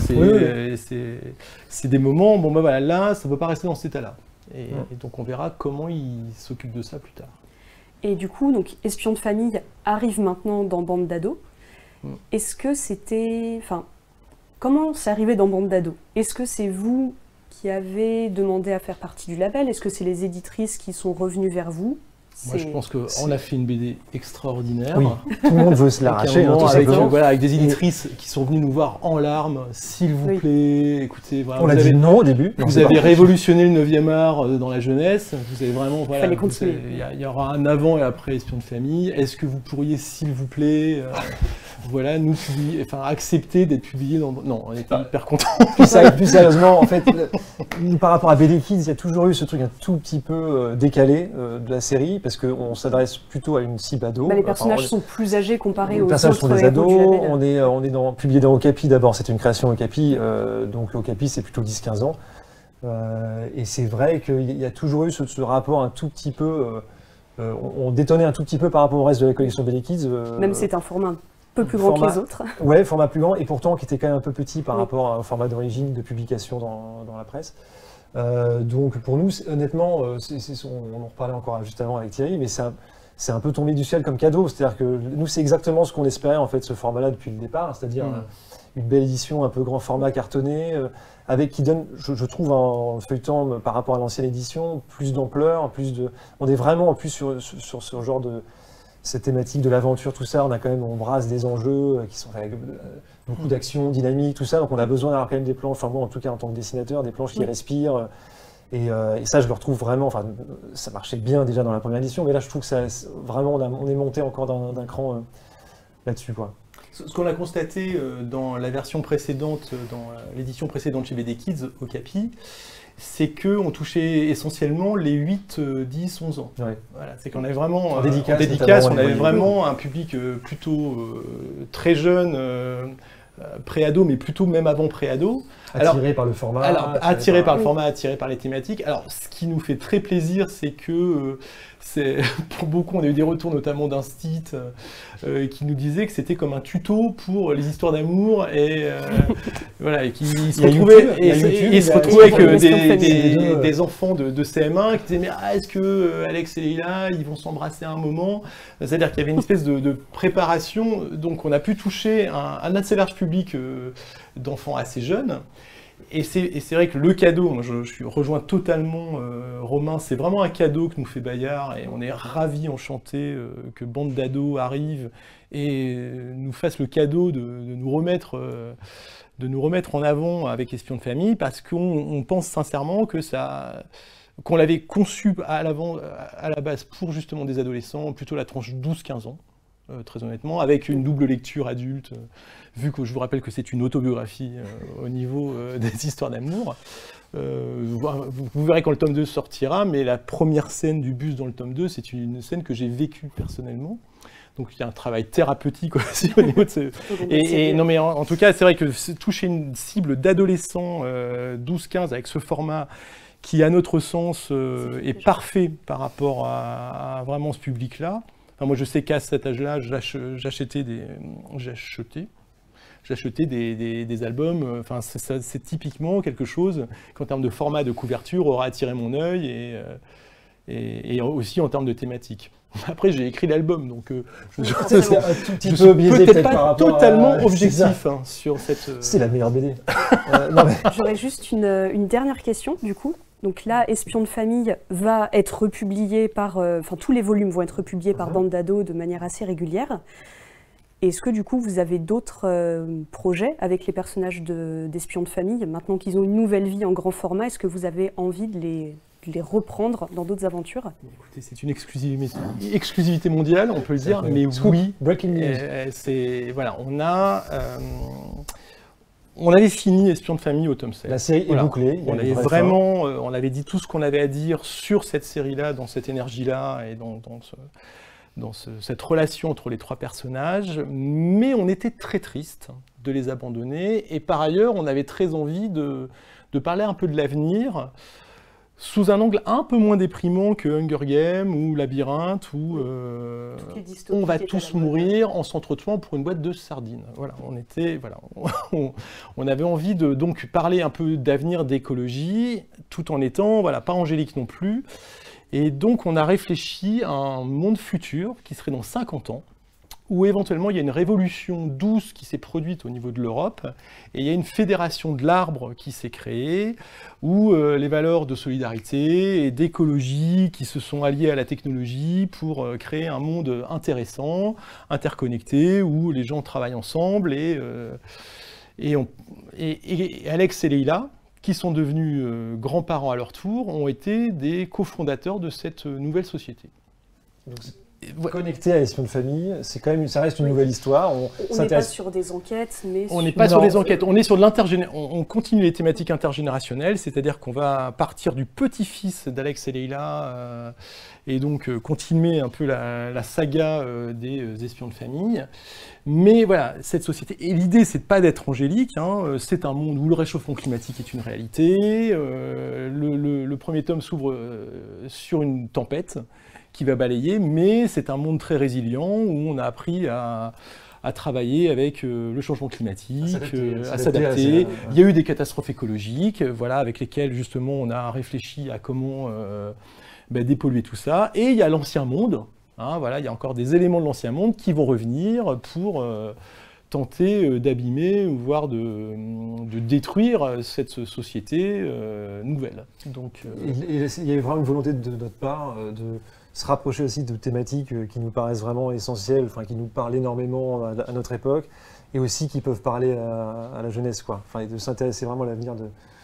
Speaker 4: c'est des moments, bon ben voilà, là, ça ne peut pas rester dans cet état-là. Et donc on verra comment ils s'occupent de ça plus tard.
Speaker 1: Et du coup, donc Espions de famille arrive maintenant dans Bande d'ados. Est-ce que c'était... Enfin, comment c'est arrivé dans Bande d'ados? Est-ce que c'est vous qui avez demandé à faire partie du label? Est-ce que c'est les éditrices qui sont revenues vers vous?
Speaker 4: Moi, je pense qu'on a fait une BD extraordinaire.
Speaker 5: Oui, tout le monde veut se l'arracher.
Speaker 4: Avec des éditrices qui sont venues nous voir en larmes. S'il vous plaît, écoutez... Voilà,
Speaker 5: on l'a dit non au début.
Speaker 4: Vous avez révolutionné le 9e art dans la jeunesse. Vous avez vraiment... Voilà,
Speaker 1: fallait continuer.
Speaker 4: Il y aura un avant et après Espions de famille. Est-ce que vous pourriez, s'il vous plaît, voilà, nous publier, enfin, accepter d'être publié dans... Non, on était hyper contents.
Speaker 5: Plus sérieusement, en fait, par rapport à BD Kids, il y a toujours eu ce truc un tout petit peu décalé de la série, parce qu'on s'adresse plutôt à une cible ado.
Speaker 1: Les personnages sont plus âgés comparés aux autres.
Speaker 5: Les personnages sont des ados, on est publié dans Okapi d'abord, c'est une création Okapi, donc Okapi c'est plutôt 10-15 ans. Et c'est vrai qu'il y a toujours eu ce rapport un tout petit peu... on détonnait un tout petit peu par rapport au reste de la collection BD Kids.
Speaker 1: Même c'est un format un peu plus grand que les autres.
Speaker 5: Ouais, format plus grand, et pourtant qui était quand même un peu petit par rapport au format d'origine de publication dans la presse. Donc pour nous, honnêtement, on en reparlait encore juste avant avec Thierry, mais c'est un peu tombé du ciel comme cadeau. C'est-à-dire que nous, c'est exactement ce qu'on espérait en fait, ce format-là depuis le départ, c'est-à-dire une belle édition, un peu grand format cartonné, qui donne, je trouve, en feuilletant par rapport à l'ancienne édition, plus d'ampleur, on est vraiment en plus sur ce genre de cette thématique de l'aventure, tout ça. On brasse des enjeux qui sont avec beaucoup d'action, dynamique, tout ça. Donc on a besoin d'avoir quand même des planches, enfin moi en tout cas en tant que dessinateur, des planches qui respirent. Et ça, je le retrouve vraiment, enfin ça marchait bien déjà dans la première édition, mais là je trouve que ça, vraiment on est monté encore d'un cran là-dessus, quoi.
Speaker 4: Ce qu'on a constaté dans la version précédente, dans l'édition précédente chez BD Kids, au Capi, c'est qu'on touchait essentiellement les 8, 10, 11 ans.
Speaker 5: Ouais.
Speaker 4: Voilà, c'est qu'on avait vraiment,
Speaker 5: en dédicace,
Speaker 4: on avait vraiment un public plutôt très jeune, pré-ado, mais plutôt même avant pré-ado.
Speaker 5: Attiré par le format.
Speaker 4: Alors, attiré par le format, attiré par les thématiques. Alors, ce qui nous fait très plaisir, c'est que pour beaucoup, on a eu des retours, notamment d'un site qui nous disait que c'était comme un tuto pour les histoires d'amour et voilà, et qui se retrouvaient avec des enfants de CM1 qui disaient mais est-ce que Alex et Leïla ils vont s'embrasser un moment? C'est-à-dire qu'il y avait une espèce de préparation, donc on a pu toucher un assez large public d'enfants assez jeunes. Et c'est vrai que le cadeau, moi je suis rejoint totalement Romain, c'est vraiment un cadeau que nous fait Bayard et on est ravis, enchantés que bande d'ados arrive et nous fasse le cadeau de nous remettre en avant avec Espions de famille parce qu'on pense sincèrement que qu'on l'avait conçu à la base pour justement des adolescents, plutôt la tranche 12-15 ans. Très honnêtement, avec une double lecture adulte, vu que je vous rappelle que c'est une autobiographie au niveau des histoires d'amour. Vous verrez quand le tome 2 sortira, mais la première scène du bus dans le tome 2, c'est une scène que j'ai vécue personnellement. Donc il y a un travail thérapeutique aussi au niveau de ce... non mais en tout cas, c'est vrai que toucher une cible d'adolescents 12-15 avec ce format qui, à notre sens, est parfait par rapport à vraiment ce public-là. Enfin, moi, je sais qu'à cet âge-là, j'achetais des albums. Enfin, c'est typiquement quelque chose qu'en termes de format de couverture aura attiré mon œil et aussi en termes de thématique. Après, j'ai écrit l'album, donc je suis peut-être pas totalement objectif sur cette...
Speaker 5: C'est la meilleure BD.
Speaker 1: J'aurais juste une dernière question, du coup. Donc là, Espions de famille va être republié par... Enfin, tous les volumes vont être republiés par bande d'ados de manière assez régulière. Est-ce que du coup, vous avez d'autres projets avec les personnages d'Espions de famille? Maintenant qu'ils ont une nouvelle vie en grand format, est-ce que vous avez envie de les reprendre dans d'autres aventures?
Speaker 4: Écoutez, c'est une exclusivité mondiale, on peut le dire, mais oui.
Speaker 5: Breaking news.
Speaker 4: Voilà, on avait fini Espions de famille au tome 7.
Speaker 5: La série est bouclée.
Speaker 4: On avait dit tout ce qu'on avait à dire sur cette série-là, dans cette énergie-là et dans cette relation entre les trois personnages, mais on était très triste de les abandonner et par ailleurs, on avait très envie de parler un peu de l'avenir sous un angle un peu moins déprimant que Hunger Games ou Labyrinthe où on va tous mourir en s'entretuant pour une boîte de sardines. Voilà, on avait envie de donc parler un peu d'avenir, d'écologie, tout en étant pas angélique non plus. Et donc on a réfléchi à un monde futur qui serait dans 50 ans, où éventuellement il y a une révolution douce qui s'est produite au niveau de l'Europe, et il y a une fédération de l'arbre qui s'est créée, où les valeurs de solidarité et d'écologie qui se sont alliées à la technologie pour créer un monde intéressant, interconnecté, où les gens travaillent ensemble, et Alex et Leïla, qui sont devenus grands-parents à leur tour, ont été des cofondateurs de cette nouvelle société.
Speaker 5: Donc, connecté à Espions de famille, c'est quand même, ça reste une nouvelle histoire.
Speaker 1: On n'est pas sur des enquêtes, mais...
Speaker 4: On n'est pas sur des enquêtes, on est sur de on continue les thématiques intergénérationnelles, c'est-à-dire qu'on va partir du petit-fils d'Alex et Leïla et donc continuer un peu la saga des Espions de famille. Mais voilà, cette société, et l'idée c'est pas d'être angélique, c'est un monde où le réchauffement climatique est une réalité, le premier tome s'ouvre sur une tempête qui va balayer, mais c'est un monde très résilient où on a appris à travailler avec le changement climatique, à s'adapter. Il y a eu des catastrophes écologiques, avec lesquelles justement on a réfléchi à comment dépolluer tout ça. Et il y a l'ancien monde, il y a encore des éléments de l'ancien monde qui vont revenir pour tenter d'abîmer, voire de détruire cette société nouvelle. Donc,
Speaker 5: il y a vraiment une volonté de notre part de se rapprocher aussi de thématiques qui nous paraissent vraiment essentielles, qui nous parlent énormément à notre époque, et aussi qui peuvent parler à la jeunesse, et de s'intéresser vraiment à l'avenir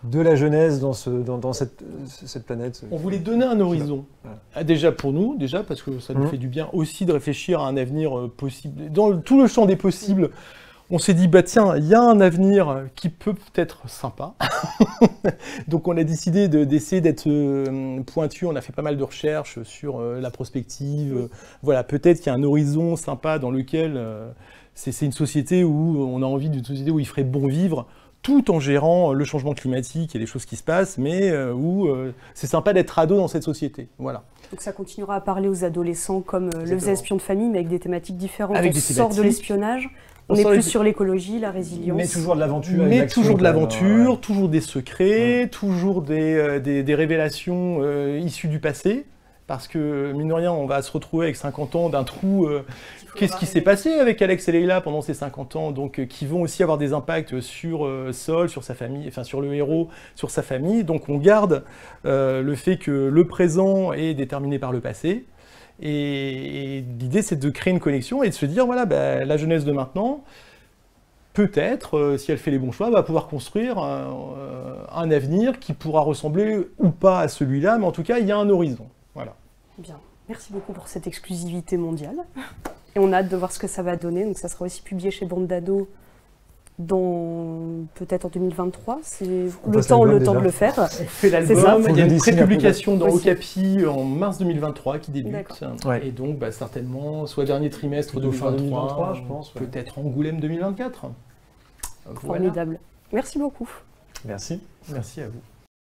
Speaker 5: de la jeunesse dans cette planète.
Speaker 4: On voulait donner un horizon.
Speaker 5: Voilà.
Speaker 4: Déjà pour nous, parce que ça nous fait du bien aussi de réfléchir à un avenir possible. Dans tout le champ des possibles, on s'est dit, bah tiens, il y a un avenir qui peut être sympa. Donc on a décidé d'essayer d'être pointu. On a fait pas mal de recherches sur la prospective. Voilà, peut-être qu'il y a un horizon sympa dans lequel c'est une société où on a envie d'une société où il ferait bon vivre, tout en gérant le changement climatique et les choses qui se passent, mais où c'est sympa d'être ado dans cette société. Voilà.
Speaker 1: Donc ça continuera à parler aux adolescents comme le faisait Espion de famille, mais avec des thématiques différentes.
Speaker 4: Avec
Speaker 1: on
Speaker 4: des
Speaker 1: sort de l'espionnage, on est plus sur l'écologie, la résilience.
Speaker 5: Mais toujours de l'aventure.
Speaker 4: Mais toujours de l'aventure, toujours des secrets, toujours des révélations issues du passé. Parce que, mine de rien, on va se retrouver avec 50 ans d'un trou. Qu'est-ce qui s'est passé avec Alex et Leila pendant ces 50 ans, donc qui vont aussi avoir des impacts sur Sol, sur sa famille, enfin sur le héros, sur sa famille. Donc on garde le fait que le présent est déterminé par le passé. Et l'idée, c'est de créer une connexion et de se dire, voilà, bah, la jeunesse de maintenant, peut-être, si elle fait les bons choix, va pouvoir construire un avenir qui pourra ressembler ou pas à celui-là, mais en tout cas, il y a un horizon. Voilà.
Speaker 1: Bien, merci beaucoup pour cette exclusivité mondiale. Et on a hâte de voir ce que ça va donner. Donc ça sera aussi publié chez Bande d'Ado peut-être en 2023. C'est le temps de le faire.
Speaker 4: On fait l'album, il y a une prépublication dans Okapi en mars 2023 qui débute.
Speaker 5: Ouais.
Speaker 4: Et donc bah, certainement, soit dernier trimestre 2023,
Speaker 5: je pense.
Speaker 4: Peut-être Angoulême 2024.
Speaker 1: Formidable. Merci beaucoup.
Speaker 5: Merci.
Speaker 4: Merci à vous.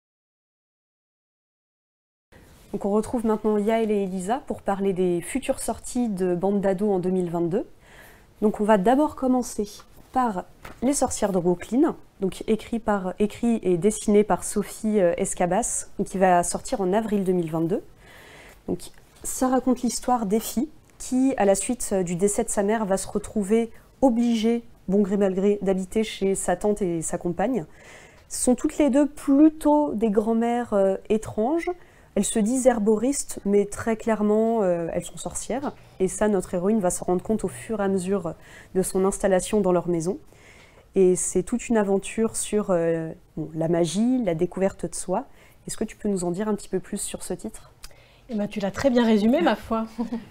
Speaker 1: Donc on retrouve maintenant Yael et Elisa pour parler des futures sorties de Bande d'Ado en 2022. Donc on va d'abord commencer par Les Sorcières de Brooklyn, donc écrit et dessiné par Sophie Escabas, qui va sortir en avril 2022. Donc ça raconte l'histoire d'Effie qui, à la suite du décès de sa mère, va se retrouver obligée, bon gré mal gré, d'habiter chez sa tante et sa compagne. Ce sont toutes les deux plutôt des grand-mères étranges. Elles se disent herboristes, mais très clairement, elles sont sorcières. Et ça, notre héroïne va se rendre compte au fur et à mesure de son installation dans leur maison. Et c'est toute une aventure sur la magie, la découverte de soi. Est-ce que tu peux nous en dire un petit peu plus sur ce titre ?
Speaker 3: Eh ben, tu l'as très bien résumé, ma foi.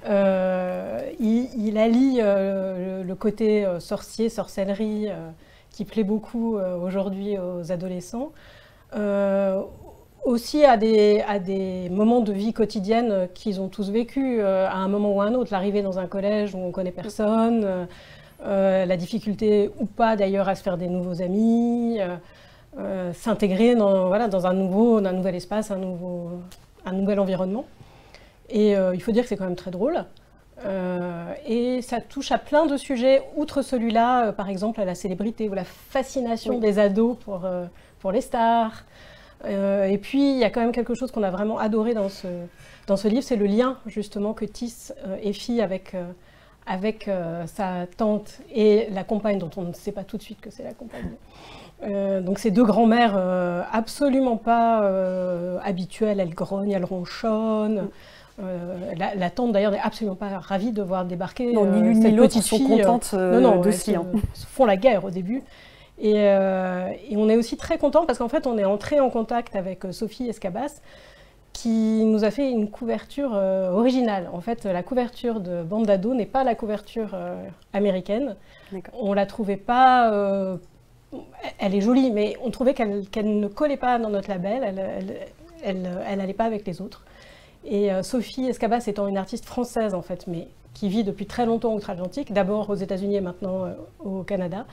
Speaker 3: Il allie le côté sorcier, sorcellerie, qui plaît beaucoup aujourd'hui aux adolescents, aussi à des moments de vie quotidienne qu'ils ont tous vécu, à un moment ou à un autre, l'arrivée dans un collège où on ne connaît personne, la difficulté ou pas d'ailleurs à se faire des nouveaux amis, s'intégrer dans un nouvel espace, un nouvel environnement. Et il faut dire que c'est quand même très drôle. Et ça touche à plein de sujets, outre celui-là, par exemple à la célébrité ou la fascination des ados pour les stars. Et puis il y a quand même quelque chose qu'on a vraiment adoré dans ce livre, c'est le lien justement que tisse Effie avec sa tante et la compagne, dont on ne sait pas tout de suite que c'est la compagne. Donc ces deux grands-mères absolument pas habituelles, elles grognent, elles ronchonnent. La tante d'ailleurs n'est absolument pas ravie de voir débarquer
Speaker 1: ni l'une ni l'autre sont contentes de ce lien.
Speaker 3: Se font la guerre au début. Et on est aussi très content parce qu'en fait on est entré en contact avec Sophie Escabas qui nous a fait une couverture originale. En fait, la couverture de Bande d'Ado n'est pas la couverture américaine. On la trouvait pas... elle est jolie, mais on trouvait qu'elle ne collait pas dans notre label, elle n'allait pas avec les autres. Et Sophie Escabas étant une artiste française en fait, mais qui vit depuis très longtemps outre-Atlantique, d'abord aux États-Unis et maintenant au Canada,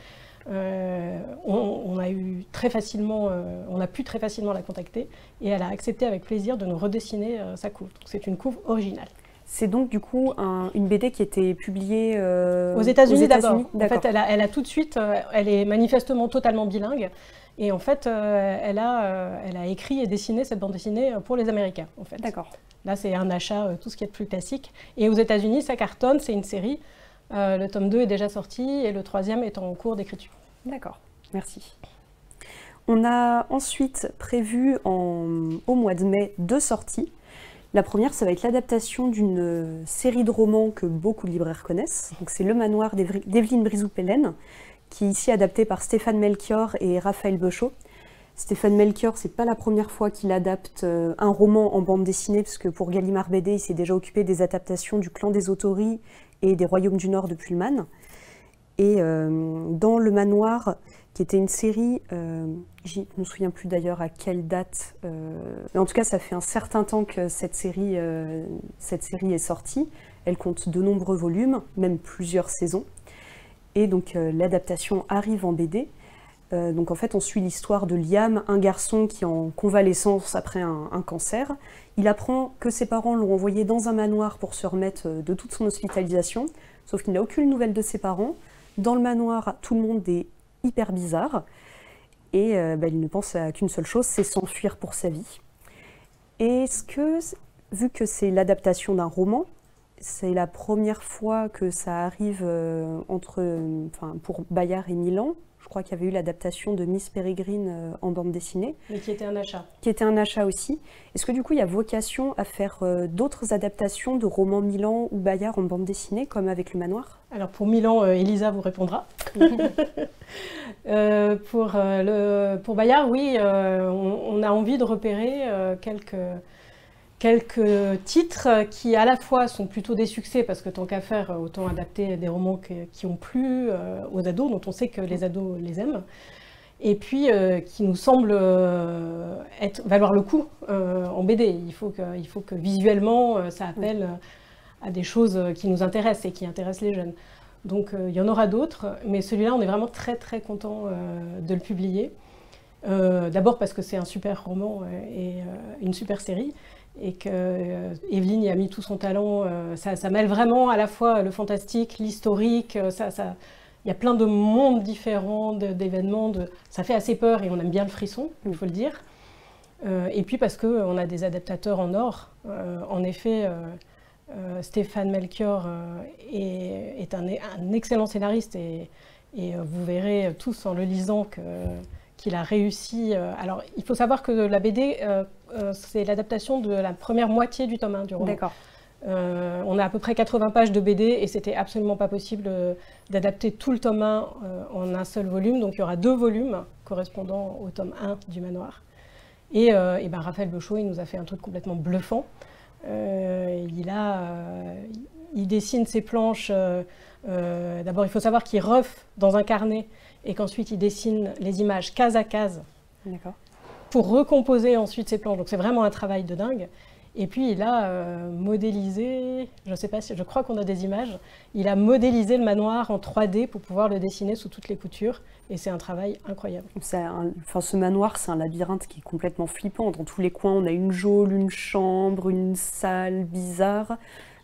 Speaker 3: on a pu très facilement la contacter et elle a accepté avec plaisir de nous redessiner sa couve. C'est une couve originale.
Speaker 1: C'est donc du coup une BD qui a été publiée
Speaker 3: aux États-Unis d'abord. En fait, elle a tout de suite, elle est manifestement totalement bilingue. Et en fait, elle a écrit et dessiné cette bande dessinée pour les Américains. En fait.
Speaker 1: D'accord.
Speaker 3: Là, c'est un achat, tout ce qui est de plus classique. Et aux États-Unis, ça cartonne, c'est une série. Le tome 2 est déjà sorti et le 3e est en cours d'écriture.
Speaker 1: D'accord, merci. On a ensuite prévu au mois de mai 2 sorties. La première, ça va être l'adaptation d'une série de romans que beaucoup de libraires connaissent. Donc, c'est Le Manoir d'Evelyne Brizou-Pellen, qui est ici adapté par Stéphane Melchior et Raphaël Beuchot. Stéphane Melchior, c'est pas la première fois qu'il adapte un roman en bande dessinée, parce que pour Gallimard BD, il s'est déjà occupé des adaptations du Clan des Autoris et des Royaumes du Nord de Pullman. Et dans Le Manoir, qui était une série, je ne me souviens plus d'ailleurs à quelle date, mais en tout cas ça fait un certain temps que cette série est sortie. Elle compte de nombreux volumes, même plusieurs saisons. Et donc l'adaptation arrive en BD. Donc en fait on suit l'histoire de Liam, un garçon qui est en convalescence après un cancer. Il apprend que ses parents l'ont envoyé dans un manoir pour se remettre de toute son hospitalisation, sauf qu'il n'a aucune nouvelle de ses parents. Dans le manoir, tout le monde est hyper bizarre, et il ne pense qu'une seule chose, c'est s'enfuir pour sa vie. Et vu que c'est l'adaptation d'un roman, c'est la première fois que ça arrive pour Bayard et Milan. Je crois qu'il y avait eu l'adaptation de Miss Peregrine en bande dessinée.
Speaker 3: Mais qui était un achat.
Speaker 1: Qui était un achat aussi. Est-ce que du coup il y a vocation à faire d'autres adaptations de romans Milan ou Bayard en bande dessinée, comme avec Le Manoir?
Speaker 3: Alors pour Milan, Elisa vous répondra. Pour Bayard, oui, on a envie de repérer quelques titres qui à la fois sont plutôt des succès, parce que tant qu'à faire, autant adapter des romans qui ont plu aux ados, dont on sait que les ados les aiment, et puis qui nous semblent valoir le coup en BD. Il faut que visuellement ça appelle à des choses qui nous intéressent et qui intéressent les jeunes. Donc il y en aura d'autres, mais celui-là on est vraiment très très content de le publier. D'abord parce que c'est un super roman et une super série, et que Evelyne y a mis tout son talent. Ça mêle vraiment à la fois le fantastique, l'historique, il y a plein de mondes différents, d'événements, ça fait assez peur et on aime bien le frisson, il faut le dire. Et puis parce qu'on a des adaptateurs en or. En effet, Stéphane Melchior est un excellent scénariste, et vous verrez tous en le lisant qu'il a réussi. Alors, il faut savoir que la BD, c'est l'adaptation de la première moitié du tome 1 du roman.
Speaker 1: D'accord.
Speaker 3: On a à peu près 80 pages de BD, et c'était absolument pas possible d'adapter tout le tome 1 en un seul volume. Donc, il y aura 2 volumes correspondant au tome 1 du Manoir. Et Raphaël Beuchot, il nous a fait un truc complètement bluffant. Il dessine ses planches. D'abord, il faut savoir qu'il refait dans un carnet, et qu'ensuite il dessine les images case à case pour recomposer ensuite ses planches. Donc c'est vraiment un travail de dingue. Et puis il a modélisé, je crois qu'on a des images, il a modélisé le manoir en 3D pour pouvoir le dessiner sous toutes les coutures, et c'est un travail incroyable.
Speaker 1: Ce manoir, c'est un labyrinthe qui est complètement flippant. Dans tous les coins, on a une geôle, une chambre, une salle bizarre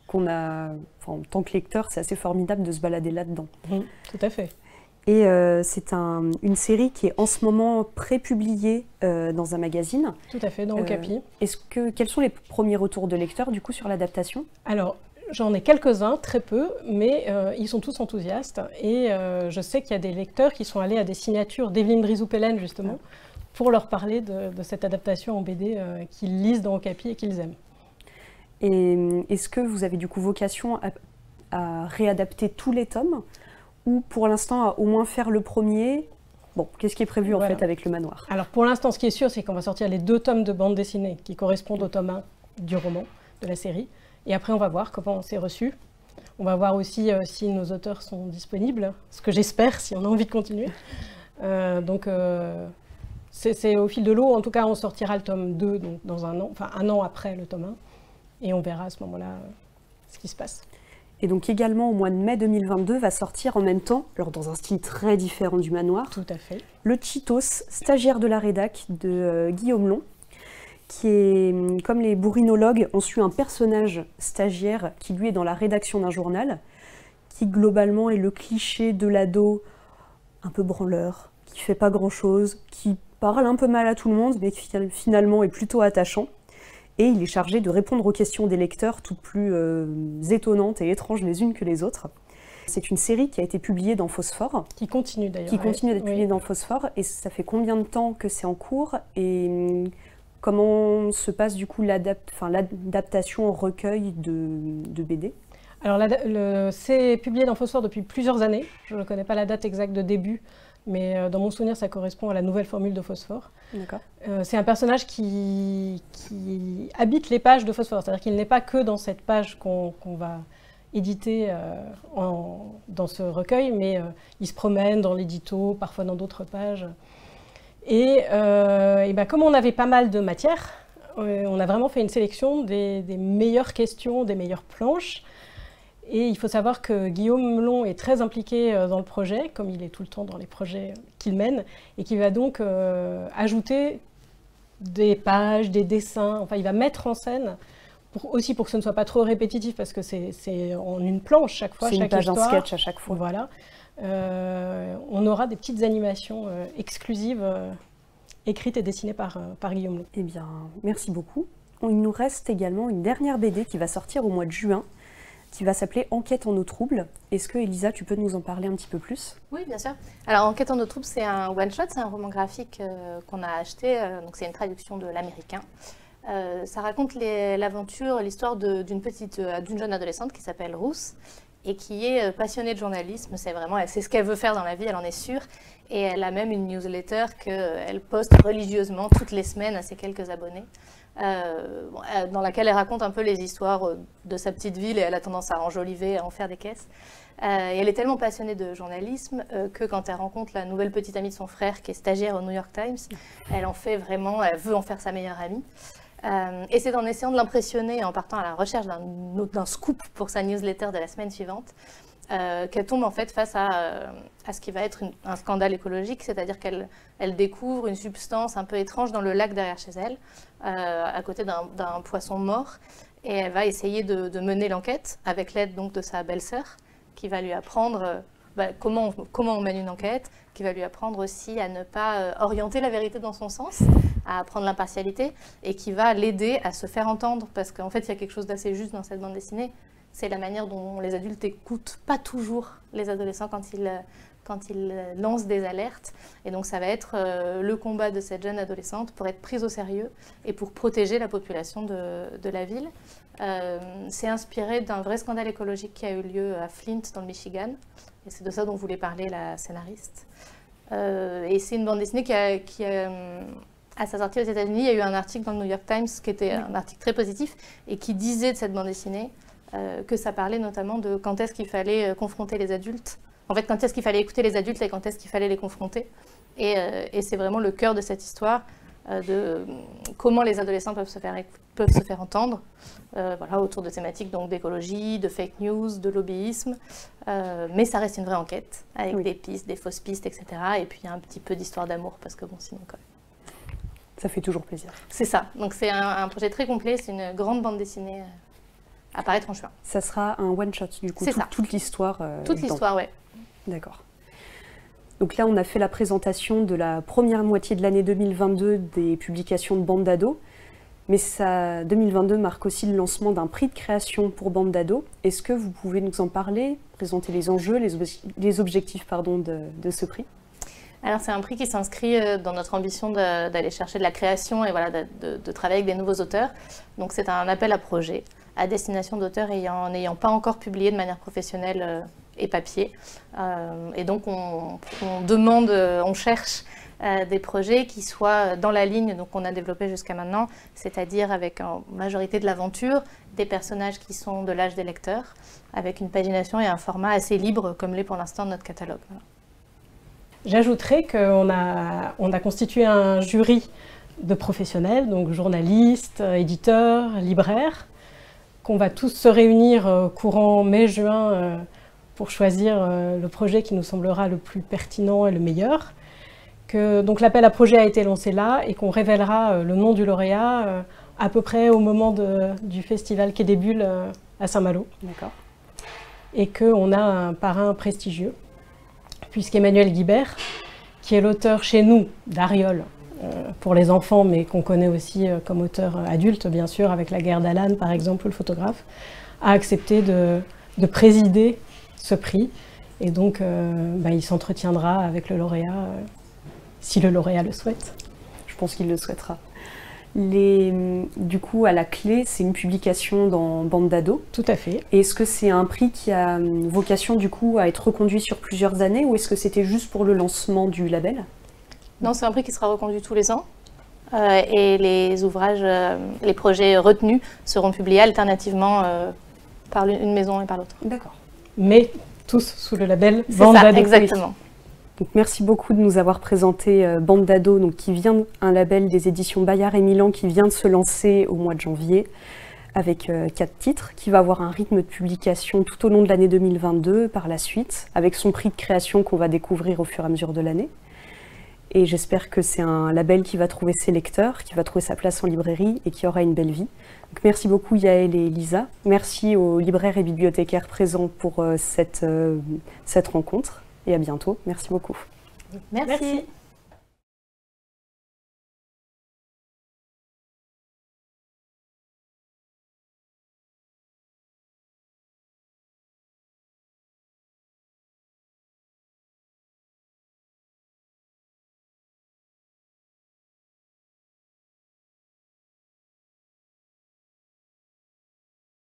Speaker 1: en tant que lecteur, c'est assez formidable de se balader là-dedans.
Speaker 3: Tout à fait.
Speaker 1: Et c'est une série qui est en ce moment pré-publiée dans un magazine.
Speaker 3: Tout à fait, dans Okapi.
Speaker 1: Quels sont les premiers retours de lecteurs du coup sur l'adaptation?
Speaker 3: Alors, j'en ai quelques-uns, très peu, mais ils sont tous enthousiastes. Et je sais qu'il y a des lecteurs qui sont allés à des signatures d'Evelyne Drizou-Pellen, justement, pour leur parler de cette adaptation en BD qu'ils lisent dans Okapi et qu'ils aiment.
Speaker 1: Et est-ce que vous avez du coup vocation à réadapter tous les tomes, ou pour l'instant à au moins faire le premier? Bon, qu'est-ce qui est prévu en fait avec Le Manoir?
Speaker 3: Alors pour l'instant, ce qui est sûr, c'est qu'on va sortir les 2 tomes de bande dessinée qui correspondent au tome 1 du roman, de la série. Et après, on va voir comment c'est reçu. On va voir aussi si nos auteurs sont disponibles, ce que j'espère, si on a envie de continuer. C'est au fil de l'eau. En tout cas, on sortira le tome 2 donc dans un an, enfin un an après le tome 1. Et on verra à ce moment-là ce qui se passe.
Speaker 1: Et donc également au mois de mai 2022 va sortir en même temps, alors dans un style très différent du Manoir,
Speaker 3: tout à fait,
Speaker 1: le Cheetos, stagiaire de la rédac de Guillaume Long, qui est, comme les bourrinologues, on suit un personnage stagiaire qui lui est dans la rédaction d'un journal, qui globalement est le cliché de l'ado un peu branleur, qui fait pas grand-chose, qui parle un peu mal à tout le monde, mais qui finalement est plutôt attachant. Et il est chargé de répondre aux questions des lecteurs, toutes plus étonnantes et étranges les unes que les autres. C'est une série qui a été publiée dans Phosphore.
Speaker 3: Qui continue d'ailleurs.
Speaker 1: Qui continue d'être publiée dans Phosphore. Et ça fait combien de temps que c'est en cours? Et comment se passe du coup l'adaptation en recueil de BD?
Speaker 3: Alors c'est publié dans Phosphore depuis plusieurs années. Je ne connais pas la date exacte de début. mais dans mon souvenir, ça correspond à la nouvelle formule de Phosphore.
Speaker 1: D'accord.
Speaker 3: C'est un personnage qui habite les pages de Phosphore, c'est-à-dire qu'il n'est pas que dans cette page qu'on va éditer dans ce recueil, mais il se promène dans l'édito, parfois dans d'autres pages. Et comme on avait pas mal de matière, on a vraiment fait une sélection des meilleures questions, des meilleures planches. Et il faut savoir que Guillaume Melon est très impliqué dans le projet, comme il est tout le temps dans les projets qu'il mène, et qui va donc ajouter des pages, des dessins, enfin il va mettre en scène, aussi pour que ce ne soit pas trop répétitif, parce que c'est en une planche chaque fois,
Speaker 1: C'est une
Speaker 3: chaque
Speaker 1: page, un
Speaker 3: histoire.
Speaker 1: sketch à chaque fois.
Speaker 3: Voilà. On aura des petites animations exclusives écrites et dessinées par Guillaume Melon.
Speaker 1: Eh bien, merci beaucoup. Il nous reste également une dernière BD qui va sortir au mois de juin, qui va s'appeler Enquête en eau trouble. Est-ce que, Elisa, tu peux nous en parler un petit peu plus?
Speaker 2: Oui, bien sûr. Alors, Enquête en eau trouble, c'est un one-shot, c'est un roman graphique qu'on a acheté, donc c'est une traduction de l'américain. Ça raconte l'aventure, l'histoire d'une jeune adolescente qui s'appelle Ruth et qui est passionnée de journalisme. C'est ce qu'elle veut faire dans la vie, elle en est sûre. Et elle a même une newsletter qu'elle poste religieusement toutes les semaines à ses quelques abonnés. Dans laquelle elle raconte un peu les histoires de sa petite ville et elle a tendance à enjoliver, à en faire des caisses. Et elle est tellement passionnée de journalisme que quand elle rencontre la nouvelle petite amie de son frère qui est stagiaire au New York Times, elle veut en faire sa meilleure amie. Et c'est en essayant de l'impressionner, en partant à la recherche d'un scoop pour sa newsletter de la semaine suivante, qu'elle tombe en fait face à ce qui va être un scandale écologique, c'est-à-dire qu'elle découvre une substance un peu étrange dans le lac derrière chez elle, à côté d'un poisson mort, et elle va essayer de mener l'enquête avec l'aide donc de sa belle-sœur, qui va lui apprendre comment on mène une enquête, qui va lui apprendre aussi à ne pas orienter la vérité dans son sens, à apprendre l'impartialité, et qui va l'aider à se faire entendre, parce qu'en fait il y a quelque chose d'assez juste dans cette bande dessinée. C'est la manière dont les adultes n'écoutent pas toujours les adolescents quand ils lancent des alertes. Et donc ça va être le combat de cette jeune adolescente pour être prise au sérieux et pour protéger la population de la ville. C'est inspiré d'un vrai scandale écologique qui a eu lieu à Flint, dans le Michigan. Et c'est de ça dont voulait parler la scénariste. Et c'est une bande dessinée qui à sa sortie aux États-Unis, il y a eu un article dans le New York Times qui était un article très positif et qui disait de cette bande dessinée que ça parlait notamment de quand est-ce qu'il fallait confronter les adultes. En fait, quand est-ce qu'il fallait écouter les adultes et quand est-ce qu'il fallait les confronter. Et c'est vraiment le cœur de cette histoire de comment les adolescents peuvent se faire entendre, autour de thématiques d'écologie, de fake news, de lobbyisme. Mais ça reste une vraie enquête, avec des pistes, des fausses pistes, etc. Et puis il y a un petit peu d'histoire d'amour, parce que bon, sinon quand même.
Speaker 1: Ça fait toujours plaisir.
Speaker 2: C'est ça. Donc c'est un projet très complet, c'est une grande bande dessinée à paraître en juin.
Speaker 1: Ça sera un one-shot, du coup, toute l'histoire.
Speaker 2: Toute l'histoire, oui.
Speaker 1: D'accord. Donc là, on a fait la présentation de la première moitié de l'année 2022 des publications de Bande d'Ado. Mais 2022 marque aussi le lancement d'un prix de création pour Bande d'Ado. Est-ce que vous pouvez nous en parler, présenter les enjeux, les objectifs de ce prix?
Speaker 2: Alors c'est un prix qui s'inscrit dans notre ambition d'aller chercher de la création et de travailler avec des nouveaux auteurs. Donc c'est un appel à projet à destination d'auteurs n'ayant pas encore publié de manière professionnelle et papier. Et donc on cherche des projets qui soient dans la ligne qu'on a développée jusqu'à maintenant, c'est-à-dire avec en majorité de l'aventure, des personnages qui sont de l'âge des lecteurs, avec une pagination et un format assez libre comme l'est pour l'instant notre catalogue. Voilà.
Speaker 3: J'ajouterais qu'on a constitué un jury de professionnels, donc journalistes, éditeurs, libraires, qu'on va tous se réunir courant mai-juin pour choisir le projet qui nous semblera le plus pertinent et le meilleur. Donc l'appel à projet a été lancé là et qu'on révélera le nom du lauréat à peu près au moment du festival Quai des Bulles à Saint-Malo.
Speaker 1: D'accord.
Speaker 3: Et qu'on a un parrain prestigieux, puisqu'Emmanuel Guibert, qui est l'auteur chez nous d'Ariol pour les enfants, mais qu'on connaît aussi comme auteur adulte, bien sûr, avec La Guerre d'Alan, par exemple, ou Le Photographe, a accepté de présider ce prix. Et donc, il s'entretiendra avec le lauréat, si le lauréat le souhaite.
Speaker 1: Je pense qu'il le souhaitera. Du coup, à la clé, c'est une publication dans Bande d'Ados.
Speaker 3: Tout à fait.
Speaker 1: Et est-ce que c'est un prix qui a vocation du coup à être reconduit sur plusieurs années ou est-ce que c'était juste pour le lancement du label?
Speaker 2: Non, c'est un prix qui sera reconduit tous les ans. Et les ouvrages, les projets retenus seront publiés alternativement par une maison et par l'autre.
Speaker 1: D'accord.
Speaker 3: Mais tous sous le label
Speaker 2: C'est
Speaker 3: Bande
Speaker 2: ça,
Speaker 3: d'Ados.
Speaker 2: exactement.
Speaker 1: Donc, merci beaucoup de nous avoir présenté Bande d'Ados, donc qui vient un label des éditions Bayard et Milan qui vient de se lancer au mois de janvier avec 4 titres, qui va avoir un rythme de publication tout au long de l'année 2022 par la suite, avec son prix de création qu'on va découvrir au fur et à mesure de l'année. Et j'espère que c'est un label qui va trouver ses lecteurs, qui va trouver sa place en librairie et qui aura une belle vie. Donc, merci beaucoup Yael et Lisa. Merci aux libraires et bibliothécaires présents pour cette rencontre. Et à bientôt. Merci beaucoup.
Speaker 2: Merci.